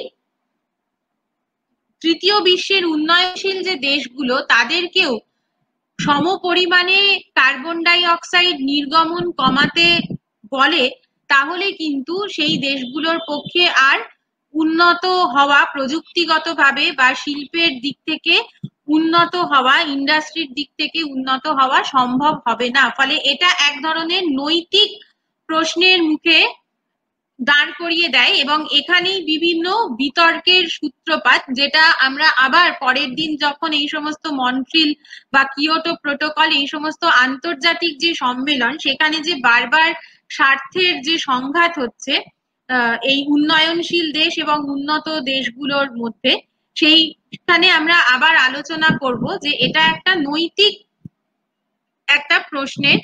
তৃতীয় বিশ্বের উন্নয়নশীল যে দেশগুলো তাদেরকেও সম পরিমাণে কার্বন ডাই অক্সাইড নির্গমন কমাতে বলে, তাহলে কিন্তু সেই দেশগুলোর পক্ষে আর উন্নত হওয়া, প্রযুক্তিগতভাবে বা শিল্পের দিক থেকে উন্নত হওয়া, ইন্ডাস্ট্রির দিক থেকে উন্নত হওয়া সম্ভব হবে না। ফলে এটা এক ধরনের নৈতিক প্রশ্নের মুখে দাঁড় করিয়ে দেয় এবং এখানেই বিভিন্ন বিতর্কের সূত্রপাত, যেটা আমরা আবার পরের দিন যখন এই সমস্ত মন্ট্রিল বা কিয়োটো প্রোটোকল, এই সমস্ত আন্তর্জাতিক যে সম্মেলন, সেখানে যে বারবার স্বার্থের যে সংঘাত হচ্ছে এই উন্নয়নশীল দেশ এবং উন্নত দেশগুলোর মধ্যে, সেইখানে আমরা আবার আলোচনা করব যে এটা একটা নৈতিক একটা প্রশ্নের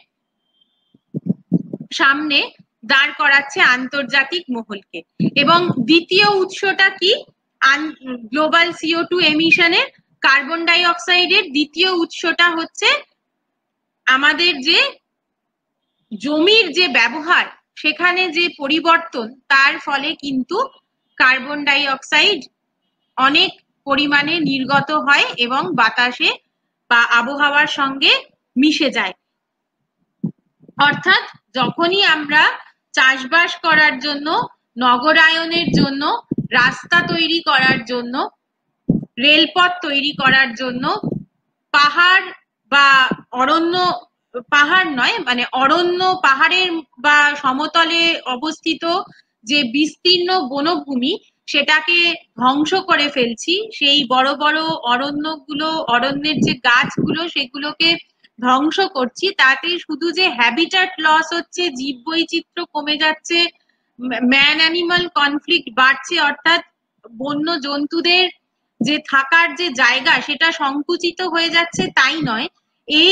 সামনে দাঁড় করাচ্ছে আন্তর্জাতিক মহলকে। এবং দ্বিতীয় উৎসটা কি? গ্লোবাল সিও টু এমিশনের কার্বন ডাই অক্সাইডের দ্বিতীয় উৎসটা হচ্ছে আমাদের যে জমির যে ব্যবহার, সেখানে যে পরিবর্তন, তার ফলে কিন্তু কার্বন ডাই অক্সাইড অনেক পরিমাণে নির্গত হয় এবং বাতাসে বা আবহাওয়ার সঙ্গে মিশে যায়। অর্থাৎ যখনই আমরা চাষবাস করার জন্য, নগরায়নের জন্য, রাস্তা তৈরি করার জন্য, রেলপথ তৈরি করার জন্য, পাহাড় বা অরণ্য, পাহাড় নয় মানে অরণ্য, পাহাড়ের বা সমতলে অবস্থিত যে বিস্তীর্ণ বনভূমি সেটাকে ধ্বংস করে ফেলছি, সেই বড় বড় অরণ্যগুলো, অরণ্যের যে গাছগুলো সেগুলোকে ধ্বংস করছি, তাতে শুধু যে হ্যাবিটাট লস হচ্ছে, জীববৈচিত্র্য কমে যাচ্ছে, ম্যান অ্যানিমাল কনফ্লিক্ট বাড়ছে, অর্থাৎ বন্য জন্তুদের যে থাকার যে জায়গা সেটা সংকুচিত হয়ে যাচ্ছে, তাই নয়, এই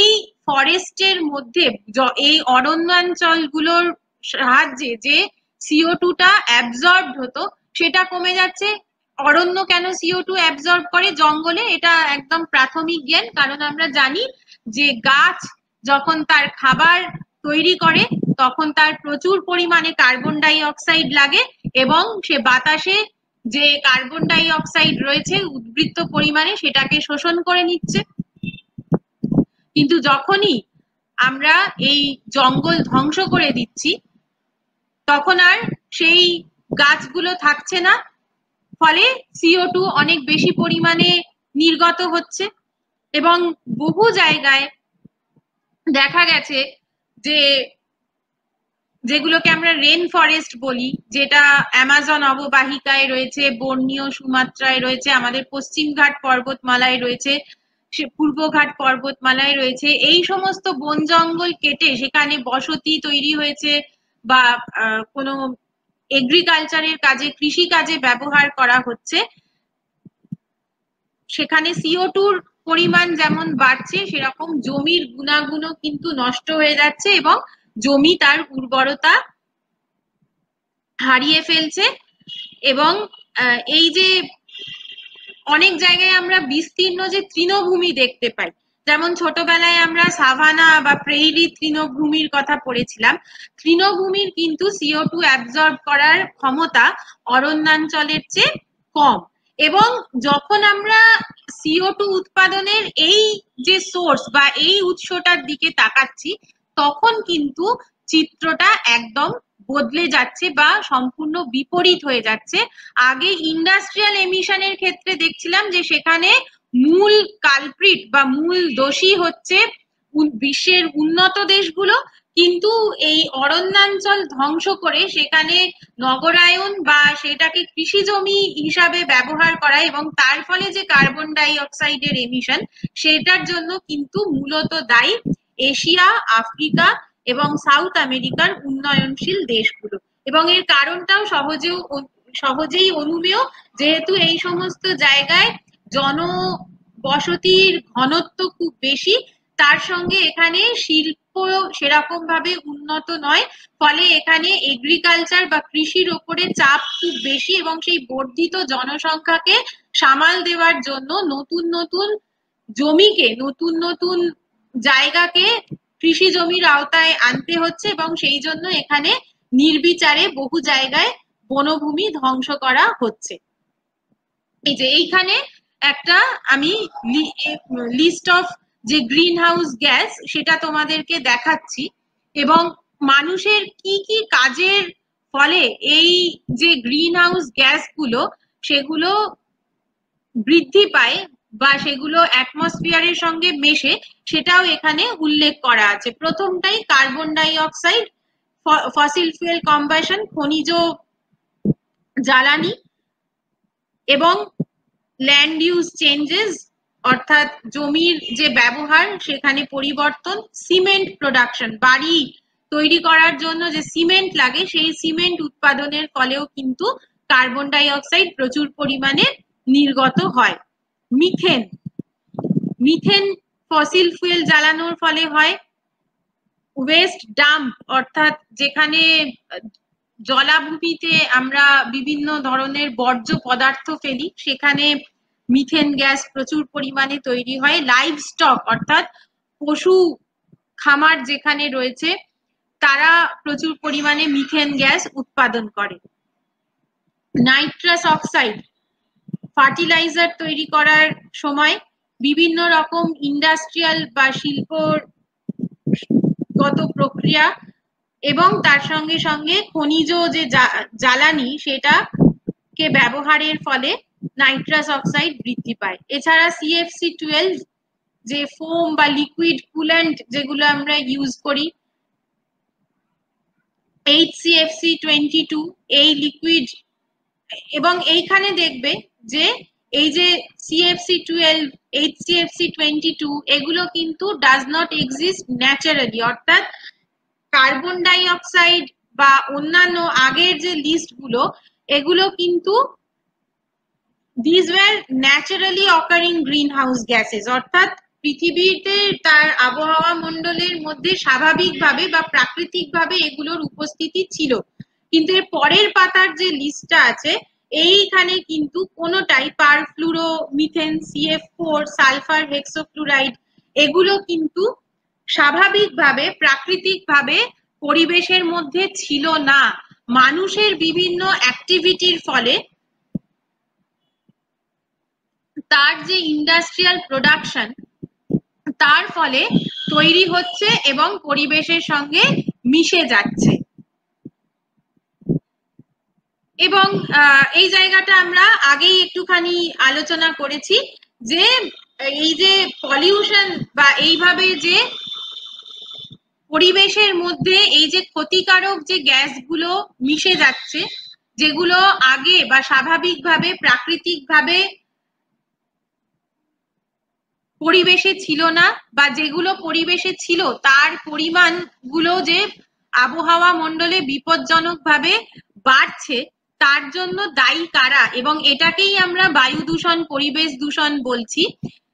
ফরেস্টের মধ্যে এই অরণ্যাঞ্চলগুলোর সাহায্যে যে সিও টু টা অ্যাবজর্ব হতো সেটা কমে যাচ্ছে। অরণ্য কেন সিও টু অ্যাবজর্ব করে জঙ্গলে, এটা একদম প্রাথমিক জ্ঞান, কারণ আমরা জানি যে গাছ যখন তার খাবার তৈরি করে তখন তার প্রচুর পরিমাণে কার্বন ডাই অক্সাইড লাগে এবং সে বাতাসে যে কার্বন ডাই অক্সাইড রয়েছে উদ্বৃত্ত পরিমাণে সেটাকে শোষণ করে নিচ্ছে। কিন্তু যখনই আমরা এই জঙ্গল ধ্বংস করে দিচ্ছি তখন আর সেই গাছগুলো থাকছে না, ফলে সিও টু অনেক বেশি পরিমাণে নির্গত হচ্ছে এবং বহু জায়গায় দেখা গেছে যে যেগুলোকে আমরা রেন ফরেস্ট বলি, যেটা অ্যামাজন অববাহিকায় রয়েছে, বর্নিও সুমাত্রায় রয়েছে, আমাদের পশ্চিমঘাট পর্বতমালায় রয়েছে, সে পূর্বঘাট পর্বতমালায় রয়েছে, এই সমস্ত বন জঙ্গল কেটে সেখানে বসতি তৈরি হয়েছে বা কোনো এগ্রিকালচারের কাজে কৃষি কাজে ব্যবহার করা হচ্ছে, সেখানে সিও টুর পরিমাণ যেমন বাড়ছে সেরকম জমির গুণাগুণও কিন্তু নষ্ট হয়ে যাচ্ছে এবং জমি তার উর্বরতা হারিয়ে ফেলছে। এবং এই যে অনেক জায়গায় আমরা বিস্তীর্ণ যে তৃণভূমি দেখতে পাই, যেমন ছোটবেলায় আমরা সাভানা বা প্রেইরি তৃণভূমির কথা পড়েছিলাম, তৃণভূমির কিন্তু সিও টু অ্যাবজর্ব করার ক্ষমতা অরণ্যাঞ্চলের চেয়ে কম। এবং যখন আমরা সিও টু উৎপাদনের এই যে সোর্স বা এই উৎসটার দিকে তাকাচ্ছি তখন কিন্তু চিত্রটা একদম বদলে যাচ্ছে বা সম্পূর্ণ বিপরীত হয়ে যাচ্ছে। আগে ইন্ডাস্ট্রিয়াল এমিশনের ক্ষেত্রে দেখছিলাম যে সেখানে মূল কালপ্রিট বা মূল দোষী হচ্ছে বিশ্বের উন্নত দেশগুলো, কিন্তু এই অরণ্যাঞ্চল ধ্বংস করে সেখানে নগরায়ন বা সেটাকে কৃষি জমি হিসাবে ব্যবহার করা এবং তার ফলে যে কার্বন ডাই অক্সাইডের এমিশন সেটার জন্য কিন্তু মূলত দায়ী এশিয়া, আফ্রিকা এবং সাউথ আমেরিকার উন্নয়নশীল দেশগুলো। এবং এর কারণটাও সহজেও সহজেই অনুমেয়, যেহেতু এই সমস্ত জায়গায় জনবসতির ঘনত্ব খুব বেশি, তার সঙ্গে এখানে শিল্প সেরকম ভাবে উন্নত নয়, ফলে এখানে এগ্রিকালচার বা কৃষির ওপরে চাপ খুব বেশি এবং সেই বর্ধিত জনসংখ্যাকে সামাল দেওয়ার জন্য নতুন নতুন জমিকে, নতুন নতুন জায়গাকে কৃষি জমির আওতায় আনতে হচ্ছে এবং সেই জন্য এখানে নির্বিচারে বহু জায়গায় বনভূমি ধ্বংস করা হচ্ছে। এই যে এইখানে একটা আমি লিস্ট অফ যে গ্রিন হাউস গ্যাস সেটা তোমাদেরকে দেখাচ্ছি এবং মানুষের কি কি কাজের ফলে এই যে গ্রিন হাউস গ্যাসগুলো সেগুলো বৃদ্ধি পায় বা সেগুলো অ্যাটমসফিয়ারের সঙ্গে মেশে সেটাও এখানে উল্লেখ করা আছে। প্রথমটাই carbon dioxide, fossil fuel combustion, খনিজ জ্বালানি এবং ল্যান্ড ইউজ চেঞ্জেস অর্থাৎ জমির যে ব্যবহার সেখানে পরিবর্তন, সিমেন্ট প্রোডাকশন, বাড়ি তৈরি করার জন্য যে সিমেন্ট লাগে সেই সিমেন্ট উৎপাদনের ফলেও কিন্তু কার্বন ডাই অক্সাইড প্রচুর পরিমাণে নির্গত হয়। মিথেন, মিথেন ফসিল ফুয়েল জ্বালানোর ফলে হয়। ওয়েস্ট ডাম্প অর্থাৎ যেখানে জলাভূমিতে আমরা বিভিন্ন ধরনের বর্জ্য পদার্থ ফেলি সেখানে মিথেন গ্যাস প্রচুর পরিমাণে তৈরি হয়। লাইভ স্টক অর্থাৎ পশু খামার যেখানে রয়েছে তারা প্রচুর পরিমাণে মিথেন গ্যাস উৎপাদন করে। নাইট্রাস অক্সাইড ফার্টিলাইজার তৈরি করার সময় বিভিন্ন রকম ইন্ডাস্ট্রিয়াল বা শিল্পগত প্রক্রিয়া এবং তার সঙ্গে সঙ্গে খনিজ যে জ্বালানি সেটাকে ব্যবহারের ফলে নাইট্রাস অক্সাইড বৃদ্ধি পায়। এছাড়া সিএফসি টুয়েলভ যে ফোম বা লিকুইড কুল্যান্ট যেগুলো আমরা ইউজ করি, এইচসিএফসি টোয়েন্টি টু এই লিকুইড, এবং এইখানে দেখবে যে এই যে CFC twelve, HCFC twenty two এগুলো কিন্তু ডাজ নট এক্সিস্ট ন্যাচারালি, অর্থাৎ কার্বন ডাই অক্সাইড বা অন্যান্য আগের যে লিস্ট গুলো এগুলো কিন্তু these were naturally occurring greenhouse gases, অর্থাৎ পৃথিবীতে তার আবহাওয়া মণ্ডলের মধ্যে স্বাভাবিকভাবে বা প্রাকৃতিকভাবে এগুলোর উপস্থিতি ছিল, কিন্তু এর পরের পাতার যে লিস্টটা আছে এইখানে কিন্তু কোনোটাই perfluoromethane, CF four, sulphur hexachloride এগুলো কিন্তু স্বাভাবিকভাবে প্রাকৃতিকভাবে পরিবেশের মধ্যে ছিল না। মানুষের বিভিন্ন অ্যাক্টিভিটির ফলে, তার যে ইন্ডাস্ট্রিয়াল প্রোডাকশন তার ফলে তৈরি হচ্ছে এবং পরিবেশের সঙ্গে মিশে যাচ্ছে। এবং এই জায়গাটা আমরা আগেই একটুখানি আলোচনা করেছি যে এই যে পলিউশন বা এইভাবে যে পরিবেশের মধ্যে এই যে ক্ষতিকারক যে গ্যাসগুলো মিশে যাচ্ছে, যেগুলো আগে বা স্বাভাবিকভাবে প্রাকৃতিকভাবে পরিবেশে ছিল না, বা যেগুলো পরিবেশে ছিল তার পরিমাণ গুলো যে আবহাওয়া মণ্ডলে বিপজ্জনকভাবে বাড়ছে, তার জন্য দায়ী কারা, এবং এটাকেই আমরা বায়ু দূষণ, পরিবেশ দূষণ বলছি।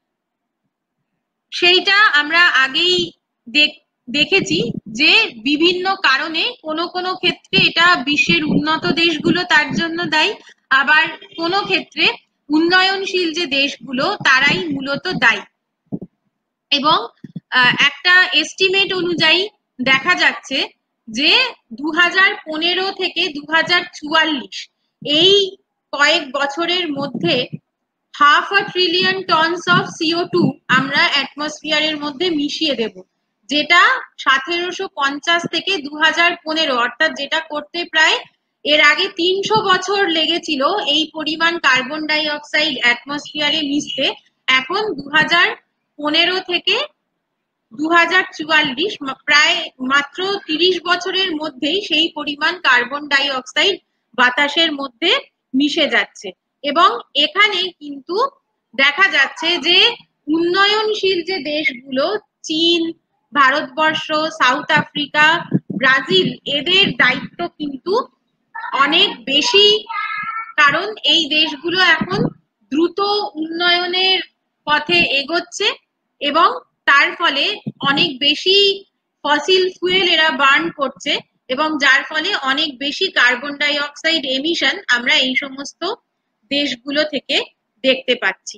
সেইটা আমরা আগেই দেখেছি যে বিভিন্ন কারণে কোনো কোনো ক্ষেত্রে এটা বিশ্বের উন্নত দেশগুলো তার জন্য দায়ী, আবার কোনো ক্ষেত্রে উন্নয়নশীল যে দেশগুলো তারাই মূলত দায়ী। এবং একটা এস্টিমেট অনুযায়ী দেখা যাচ্ছে যে দু হাজার পনেরো থেকে দু হাজার চুয়াল্লিশ এই কয়েক বছরের মধ্যে half a trillion tons of CO two আমরা অ্যাটমসফিয়ারের মধ্যে মিশিয়ে দেব, যেটা সতেরোশো পঞ্চাশ থেকে দু হাজার পনেরো অর্থাৎ যেটা করতে প্রায় এর আগে তিনশো বছর লেগেছিল এই পরিমাণ কার্বন ডাই অক্সাইড অ্যাটমসফিয়ারে মিশতে, এখন দু হাজার পনেরো থেকে দু হাজার চুয়াল্লিশ প্রায় মাত্র তিরিশ বছরের মধ্যেই সেই পরিমাণ কার্বন ডাই অক্সাইড বাতাসের মধ্যে মিশে যাচ্ছে। এবং এখানে কিন্তু দেখা যাচ্ছে যে উন্নয়নশীল যে দেশগুলো চীন, ভারতবর্ষ, সাউথ আফ্রিকা, ব্রাজিল এদের দায়িত্ব কিন্তু অনেক বেশি, কারণ এই দেশগুলো এখন দ্রুত উন্নয়নের পথে এগোচ্ছে এবং তার ফলে অনেক বেশি ফসিল ফুয়েল এরা বার্ন করছে, এবং যার ফলে অনেক বেশি কার্বন ডাই অক্সাইড এমিশন আমরা এই সমস্ত দেশগুলো থেকে দেখতে পাচ্ছি।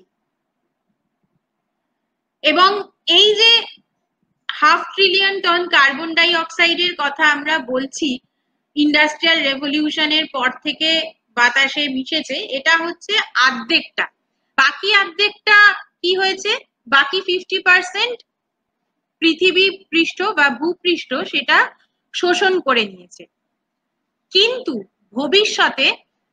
এবং এই যে হাফ ট্রিলিয়ন টন কার্বন ডাই অক্সাইডের কথা আমরা বলছি ইন্ডাস্ট্রিয়াল রেভলিউশনের পর থেকে বাতাসে মিশেছে, এটা হচ্ছে অর্ধেকটা। বাকি অর্ধেকটা কি হয়েছে, বাকি ফিফটি পার্সেন্ট পৃথিবী পৃষ্ঠ বা ভূপৃষ্ঠ সেটা শোষণ করে নিয়েছে। কিন্তু ভবিষ্যতে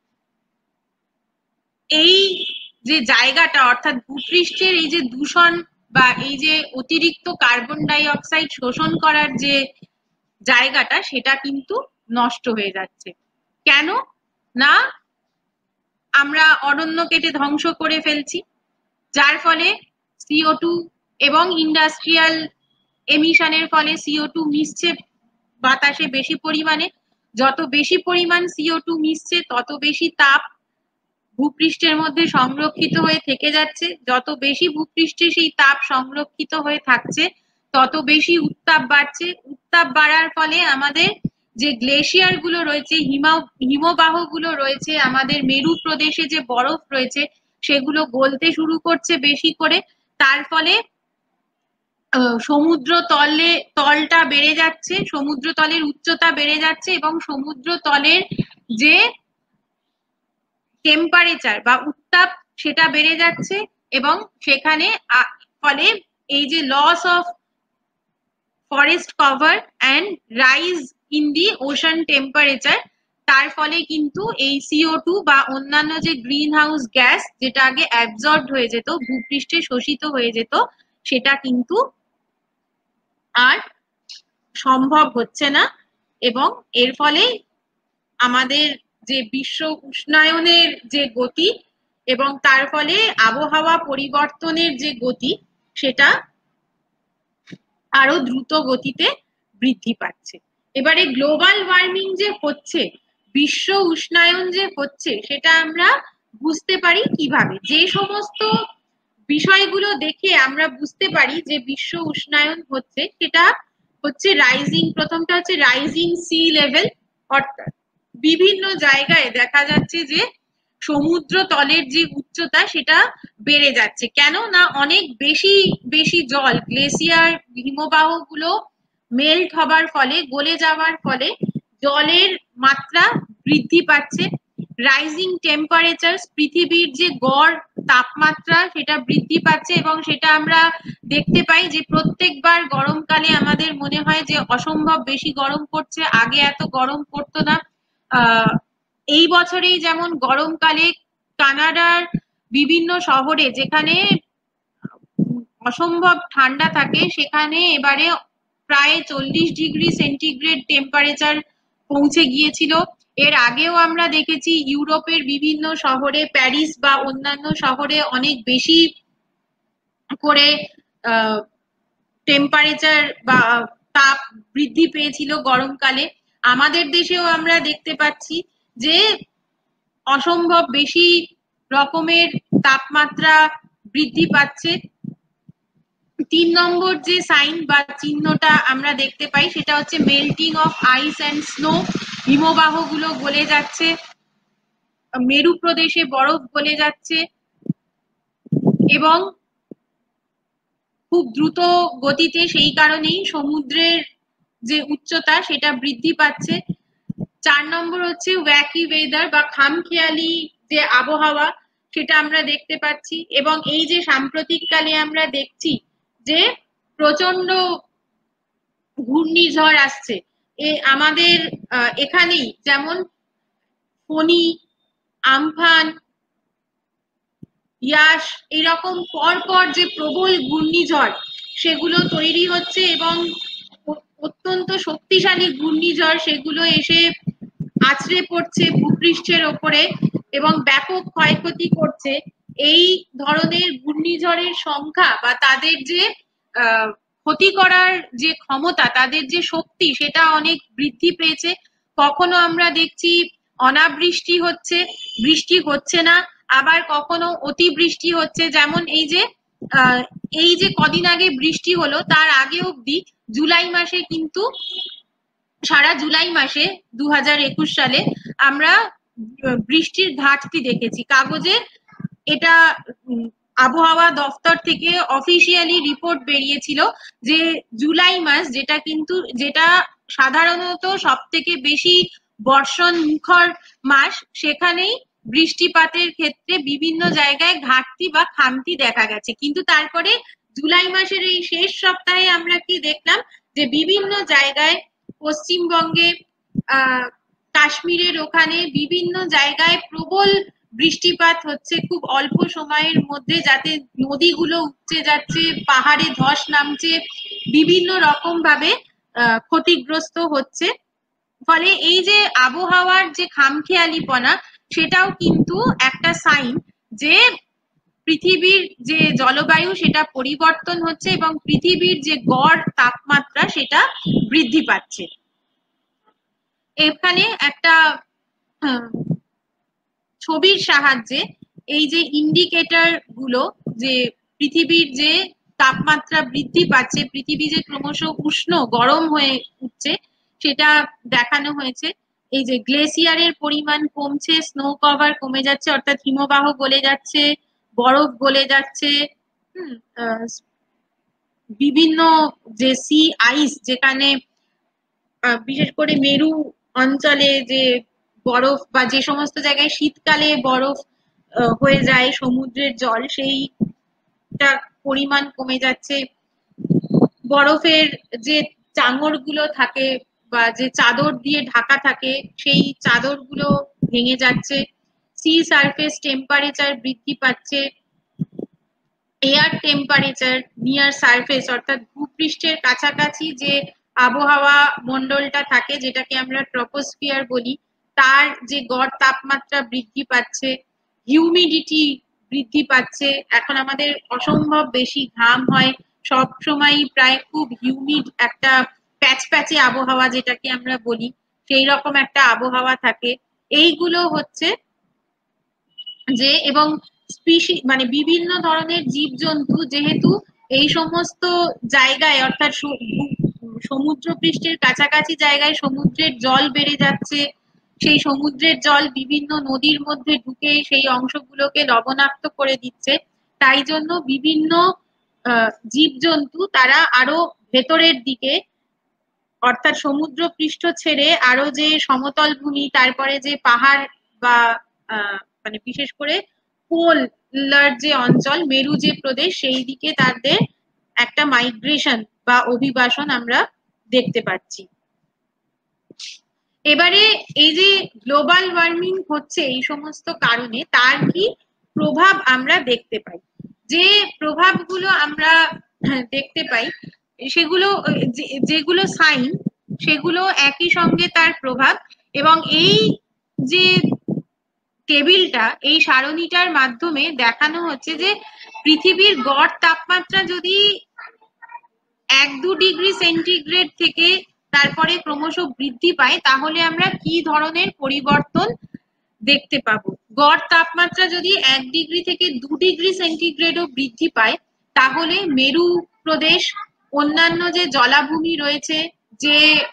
এই যে জায়গাটা অর্থাৎ ভূপৃষ্ঠের এই যে দূষণ বা এই যে অতিরিক্ত কার্বন ডাই অক্সাইড শোষণ করার যে জায়গাটা সেটা কিন্তু নষ্ট হয়ে যাচ্ছে। কেন না, আমরা অরণ্য কেটে ধ্বংস করে ফেলছি, যার ফলে সিও টু এবং ইন্ডাস্ট্রিয়াল এমিশনের ফলে সিও টু মিশছে বাতাসে বেশি পরিমাণে। যত বেশি পরিমাণ সিও টু মিশছে তত বেশি তাপ ভূপৃষ্ঠের মধ্যে সংরক্ষিত হয়ে থেকে যাচ্ছে। যত বেশি ভূপৃষ্ঠে সেই তাপ সংরক্ষিত হয়ে থাকছে তত বেশি উত্তাপ বাড়ছে। উত্তাপ বাড়ার ফলে আমাদের যে গ্লেশিয়ার গুলো রয়েছে, হিমা হিমবাহ গুলো রয়েছে, আমাদের মেরু প্রদেশে যে বরফ রয়েছে সেগুলো গলতে শুরু করছে বেশি করে। তার ফলে সমুদ্র তলে তলটা বেড়ে যাচ্ছে, সমুদ্র তলের উচ্চতা বেড়ে যাচ্ছে এবং সমুদ্র তলের যে টেম্পারেচার বা উত্তাপ সেটা বেড়ে যাচ্ছে, এবং সেখানে ফলে এই যে loss of forest cover and rise in the ocean temperature, তার ফলে কিন্তু এই সিও টু বা অন্যান্য যে গ্রিন হাউস গ্যাস যেটা আগে অ্যাবজর্বড হয়ে যেত, ভূপৃষ্ঠে শোষিত হয়ে যেত, সেটা কিন্তু আর সম্ভব হচ্ছে না। এবং এর ফলে আমাদের যে বিশ্ব উষ্ণায়নের যে গতি এবং তার ফলে আবহাওয়া পরিবর্তনের যে গতি সেটা আরো দ্রুত গতিতে বৃদ্ধি পাচ্ছে। এবারে গ্লোবাল ওয়ার্মিং যে হচ্ছে, বিশ্ব উষ্ণায়ন যে হচ্ছে, সেটা আমরা বুঝতে পারি কিভাবে। যে সমস্ত বিষয়গুলো দেখে আমরা বুঝতে পারি যে বিশ্ব উষ্ণায়ন হচ্ছে, সেটা হচ্ছে রাইজিং, প্রথমটা হচ্ছে রাইজিং সি লেভেল, অর্থাৎ বিভিন্ন জায়গায় দেখা যাচ্ছে যে সমুদ্র তলের যে উচ্চতা সেটা বেড়ে যাচ্ছে। কেন না অনেক বেশি বেশি জল, গ্লেসিয়ার হিমবাহ গুলো মেল্ট হবার ফলে, গলে যাওয়ার ফলে জলের মাত্রা বৃদ্ধি পাচ্ছে। রাইজিং টেম্পারেচার, পৃথিবীর যে গড় তাপমাত্রা সেটা বৃদ্ধি পাচ্ছে, এবং সেটা আমরা দেখতে পাই যে প্রত্যেকবার গরমকালে আমাদের মনে হয় যে অসম্ভব বেশি গরম পড়ছে, আগে এত গরম পড়তো না। আহ এই বছরেই যেমন গরমকালে কানাডার বিভিন্ন শহরে যেখানে অসম্ভব ঠান্ডা থাকে, সেখানে এবারে প্রায় চল্লিশ ডিগ্রি সেন্টিগ্রেড টেম্পারেচার পৌঁছে গিয়েছিল। এর আগেও আমরা দেখেছি ইউরোপের বিভিন্ন শহরে, প্যারিস বা অন্যান্য শহরে অনেক বেশি করে টেম্পারেচার বা তাপ বৃদ্ধি পেয়েছিল গরমকালে। আমাদের দেশেও আমরা দেখতে পাচ্ছি যে অসম্ভব বেশি রকমের তাপমাত্রা বৃদ্ধি পাচ্ছে। তিন নম্বর যে সাইন বা চিহ্নটা আমরা দেখতে পাই সেটা হচ্ছে melting of ice and snow. হিমবাহ গুলো গলে যাচ্ছে, মেরু প্রদেশে বরফ গলে যাচ্ছে এবং খুব দ্রুত গতিতে, সেই কারণেই সমুদ্রের যে উচ্চতা সেটা বৃদ্ধি পাচ্ছে। চার নম্বর হচ্ছে ওয়াকি ওয়েদার বা খামখেয়ালি যে আবহাওয়া, সেটা আমরা দেখতে পাচ্ছি। এবং এই যে সাম্প্রতিককালে আমরা দেখছি যে প্রচন্ড ঘূর্ণিঝড় আসছে, এ আমাদের এখানেই যেমন ফণী, আমফান, ইয়াস, এরকম পরপর যে প্রবল ঘূর্ণিঝড় সেগুলো তৈরি হচ্ছে এবং অত্যন্ত শক্তিশালী ঘূর্ণিঝড় সেগুলো এসে আছড়ে পড়ছে ভূপৃষ্ঠের ওপরে এবং ব্যাপক ক্ষয়ক্ষতি করছে। এই ধরনের ঘূর্ণিঝড়ের সংখ্যা বা তাদের যে আহ ক্ষতি করার যে ক্ষমতা, তাদের যে শক্তি, সেটা অনেক বৃদ্ধি পেয়েছে। কখনো আমরা দেখছি অনাবৃষ্টি হচ্ছে, বৃষ্টি হচ্ছে না, আবার কখনো অতিবৃষ্টি হচ্ছে। যেমন এই যে আহ এই যে কদিন আগে বৃষ্টি হলো, তার আগে অব্দি জুলাই মাসে কিন্তু সারা জুলাই মাসে দু হাজার একুশ সালে আমরা বৃষ্টির ঘাটতি দেখেছি। কাগজে এটা আবহাওয়া দফতর থেকে অফিসিয়ালি রিপোর্ট বেরিয়েছিল যে জুলাই মাস, যেটা কিন্তু যেটা সাধারণত সব থেকে বেশি বর্ষণ মুখর মাস, সেখানেই বৃষ্টিপাতের ক্ষেত্রে বিভিন্ন জায়গায় ঘাটতি বা খামতি দেখা গেছে। কিন্তু তারপরে জুলাই মাসের এই শেষ সপ্তাহে আমরা কি দেখলাম যে বিভিন্ন জায়গায়, পশ্চিমবঙ্গে, আহ কাশ্মীরের ওখানে বিভিন্ন জায়গায় প্রবল বৃষ্টিপাত হচ্ছে খুব অল্প সময়ের মধ্যে, যাতে নদীগুলো উপচে যাচ্ছে, পাহাড়ে ধস নামছে, বিভিন্ন রকম ভাবে আহ ক্ষতিগ্রস্ত হচ্ছে। ফলে এই যে আবহাওয়ার যে খামখেয়ালিপনা, সেটাও কিন্তু একটা সাইন যে পৃথিবীর যে জলবায়ু সেটা পরিবর্তন হচ্ছে এবং পৃথিবীর যে গড় তাপমাত্রা সেটা বৃদ্ধি পাচ্ছে। এখানে একটা ছবির সাহায্যে এই যে ইন্ডিকেটর গুলো, যে পৃথিবীর যে তাপমাত্রা বৃদ্ধি পাচ্ছে, পৃথিবী যে ক্রমশ উষ্ণ গরম হয়ে উঠছে, সেটা দেখানো হয়েছে। এই যে গ্লেসিয়ারের পরিমাণ কমছে, স্নো কভার কমে যাচ্ছে, অর্থাৎ হিমবাহ গলে যাচ্ছে, বরফ গলে যাচ্ছে, হুম বিভিন্ন যে সি আইস, যেখানে বিশেষ করে মেরু অঞ্চলে যে বরফ বা যে সমস্ত জায়গায় শীতকালে বরফ হয়ে যায় সমুদ্রের জল, সেইটা পরিমাণ কমে যাচ্ছে। বরফের যে চাঙড় গুলো থাকে বা যে চাদর দিয়ে ঢাকা থাকে, সেই চাদর গুলো ভেঙে যাচ্ছে। সি সারফেস টেম্পারেচার বৃদ্ধি পাচ্ছে। এয়ার টেম্পারেচার নিয়ার সারফেস, অর্থাৎ ভূপৃষ্ঠের কাছাকাছি যে আবহাওয়া মন্ডলটা থাকে, যেটাকে আমরা ট্রপোস্ফিয়ার বলি, তার যে গড় তাপমাত্রা বৃদ্ধি পাচ্ছে। হিউমিডিটি বৃদ্ধি পাচ্ছে, এখন আমাদের অসম্ভব বেশি ঘাম হয়, সব সময় প্রায় খুব হিউমিড একটা প্যাচ প্যাচে আবহাওয়া যেটাকে আমরা বলি, সেই রকম একটা আবহাওয়া থাকে। এইগুলো হচ্ছে যে, এবং স্পিসি মানে বিভিন্ন ধরনের জীবজন্তু যেহেতু এই সমস্ত জায়গায় অর্থাৎ সমুদ্র পৃষ্ঠের কাছাকাছি জায়গায় সমুদ্রের জল বেড়ে যাচ্ছে, সেই সমুদ্রের জল বিভিন্ন নদীর মধ্যে ঢুকে সেই অংশগুলোকে লবণাক্ত করে দিচ্ছে, তাই জন্য বিভিন্ন জীবজন্তু তারা আরো ভেতরের দিকে অর্থাৎ সমুদ্র পৃষ্ঠ ছেড়ে আরো যে সমতল ভূমি, তারপরে যে পাহাড় বা মানে বিশেষ করে পোলার যে অঞ্চল, মেরু যে প্রদেশ, সেই দিকে তাদের একটা মাইগ্রেশন বা অভিবাসন আমরা দেখতে পাচ্ছি। এবারে এই যে গ্লোবাল ওয়ার্মিং হচ্ছে এই সমস্ত কারণে তার কি প্রভাব আমরা দেখতে পাই, যে প্রভাবগুলো আমরা দেখতে পাই সেগুলো যেগুলো সাইন সেগুলো একই সঙ্গে তার প্রভাব। এবং এই যে টেবিলটা, এই সারণীটার মাধ্যমে দেখানো হচ্ছে যে পৃথিবীর গড় তাপমাত্রা যদি এক দু ডিগ্রি সেন্টিগ্রেড থেকে তারপরে ক্রমশ বৃদ্ধি পায় তাহলে আমরা কি ধরনের পরিবর্তন দেখতে পাবো। গড় তাপমাত্রা যদি এক ডিগ্রি থেকে দু ডিগ্রি সেন্টিগ্রেডও বৃদ্ধি পায় তাহলে মেরু প্রদেশ, অন্যান্য যে জলাভূমি রয়েছে, যে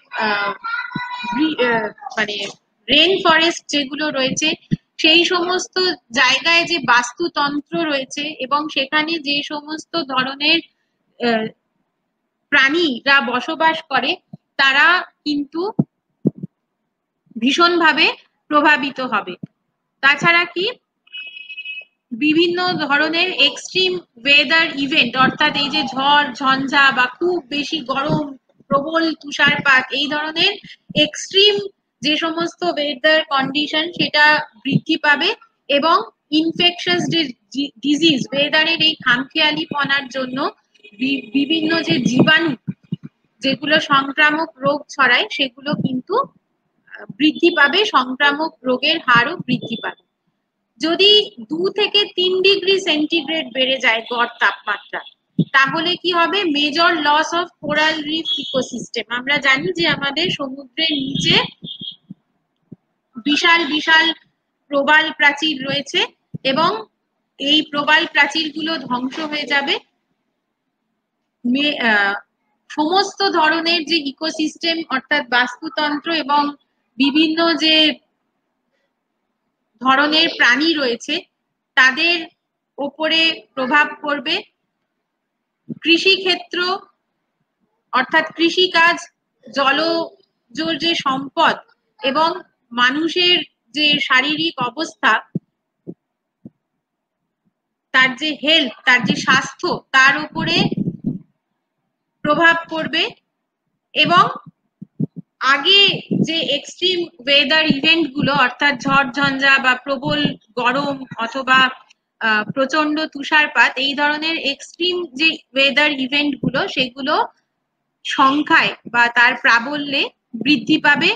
মানে রেন ফরেস্ট যেগুলো রয়েছে, সেই সমস্ত জায়গায় যে বাস্তুতন্ত্র রয়েছে এবং সেখানে যে সমস্ত ধরনের প্রাণীরা বসবাস করে তারা কিন্তু ভীষণভাবে প্রভাবিত হবে। তাছাড়া কি বিভিন্ন ধরনের এক্সট্রিম ওয়েদার ইভেন্ট অর্থাৎ এই যে ঝড় ঝঞ্ঝা বা খুব বেশি গরম, প্রবল তুষারপাত, এই ধরনের এক্সট্রিম যে সমস্ত ওয়েদার কন্ডিশন সেটা বৃদ্ধি পাবে এবং ইনফেকশাস ডিজিজ, ওয়েদারের এই খামখেয়ালিপনার জন্য বিভিন্ন যে জীবাণু যেগুলো সংক্রামক রোগ ছড়ায় সেগুলো কিন্তু বৃদ্ধি পাবে, সংক্রামক রোগের হারও বৃদ্ধি পাবে। যদি দু থেকে তিন ডিগ্রি সেন্টিগ্রেড বেড়ে যায় গড় তাপমাত্রা তাহলে কি হবে, major loss of coral reef ecosystem. আমরা জানি যে আমাদের সমুদ্রের নিচে বিশাল বিশাল প্রবাল প্রাচীর রয়েছে এবং এই প্রবাল প্রাচীরগুলো ধ্বংস হয়ে যাবে। সমস্ত ধরনের যে ইকোসিস্টেম অর্থাৎ বাস্তুতন্ত্র এবং বিভিন্ন যে ধরনের প্রাণী রয়েছে তাদের ওপরে প্রভাব পড়বে। কৃষিক্ষেত্র অর্থাৎ কৃষিকাজ, জলজ যে সম্পদ এবং মানুষের যে শারীরিক অবস্থা, তার যে হেলথ, তার যে স্বাস্থ্য, তার উপরে প্রভাব পড়বে। এবং আগে যে এক্সট্রিম ওয়েদার ইভেন্ট গুলো অর্থাৎ ঝড় ঝঞ্ঝা বা প্রবল গরম অথবা প্রচন্ড তুষারপাত, এই ধরনের এক্সট্রিম যে ওয়েদার ইভেন্ট গুলো সেগুলো সংখ্যায় বা তার প্রাবল্যে বৃদ্ধি পাবে।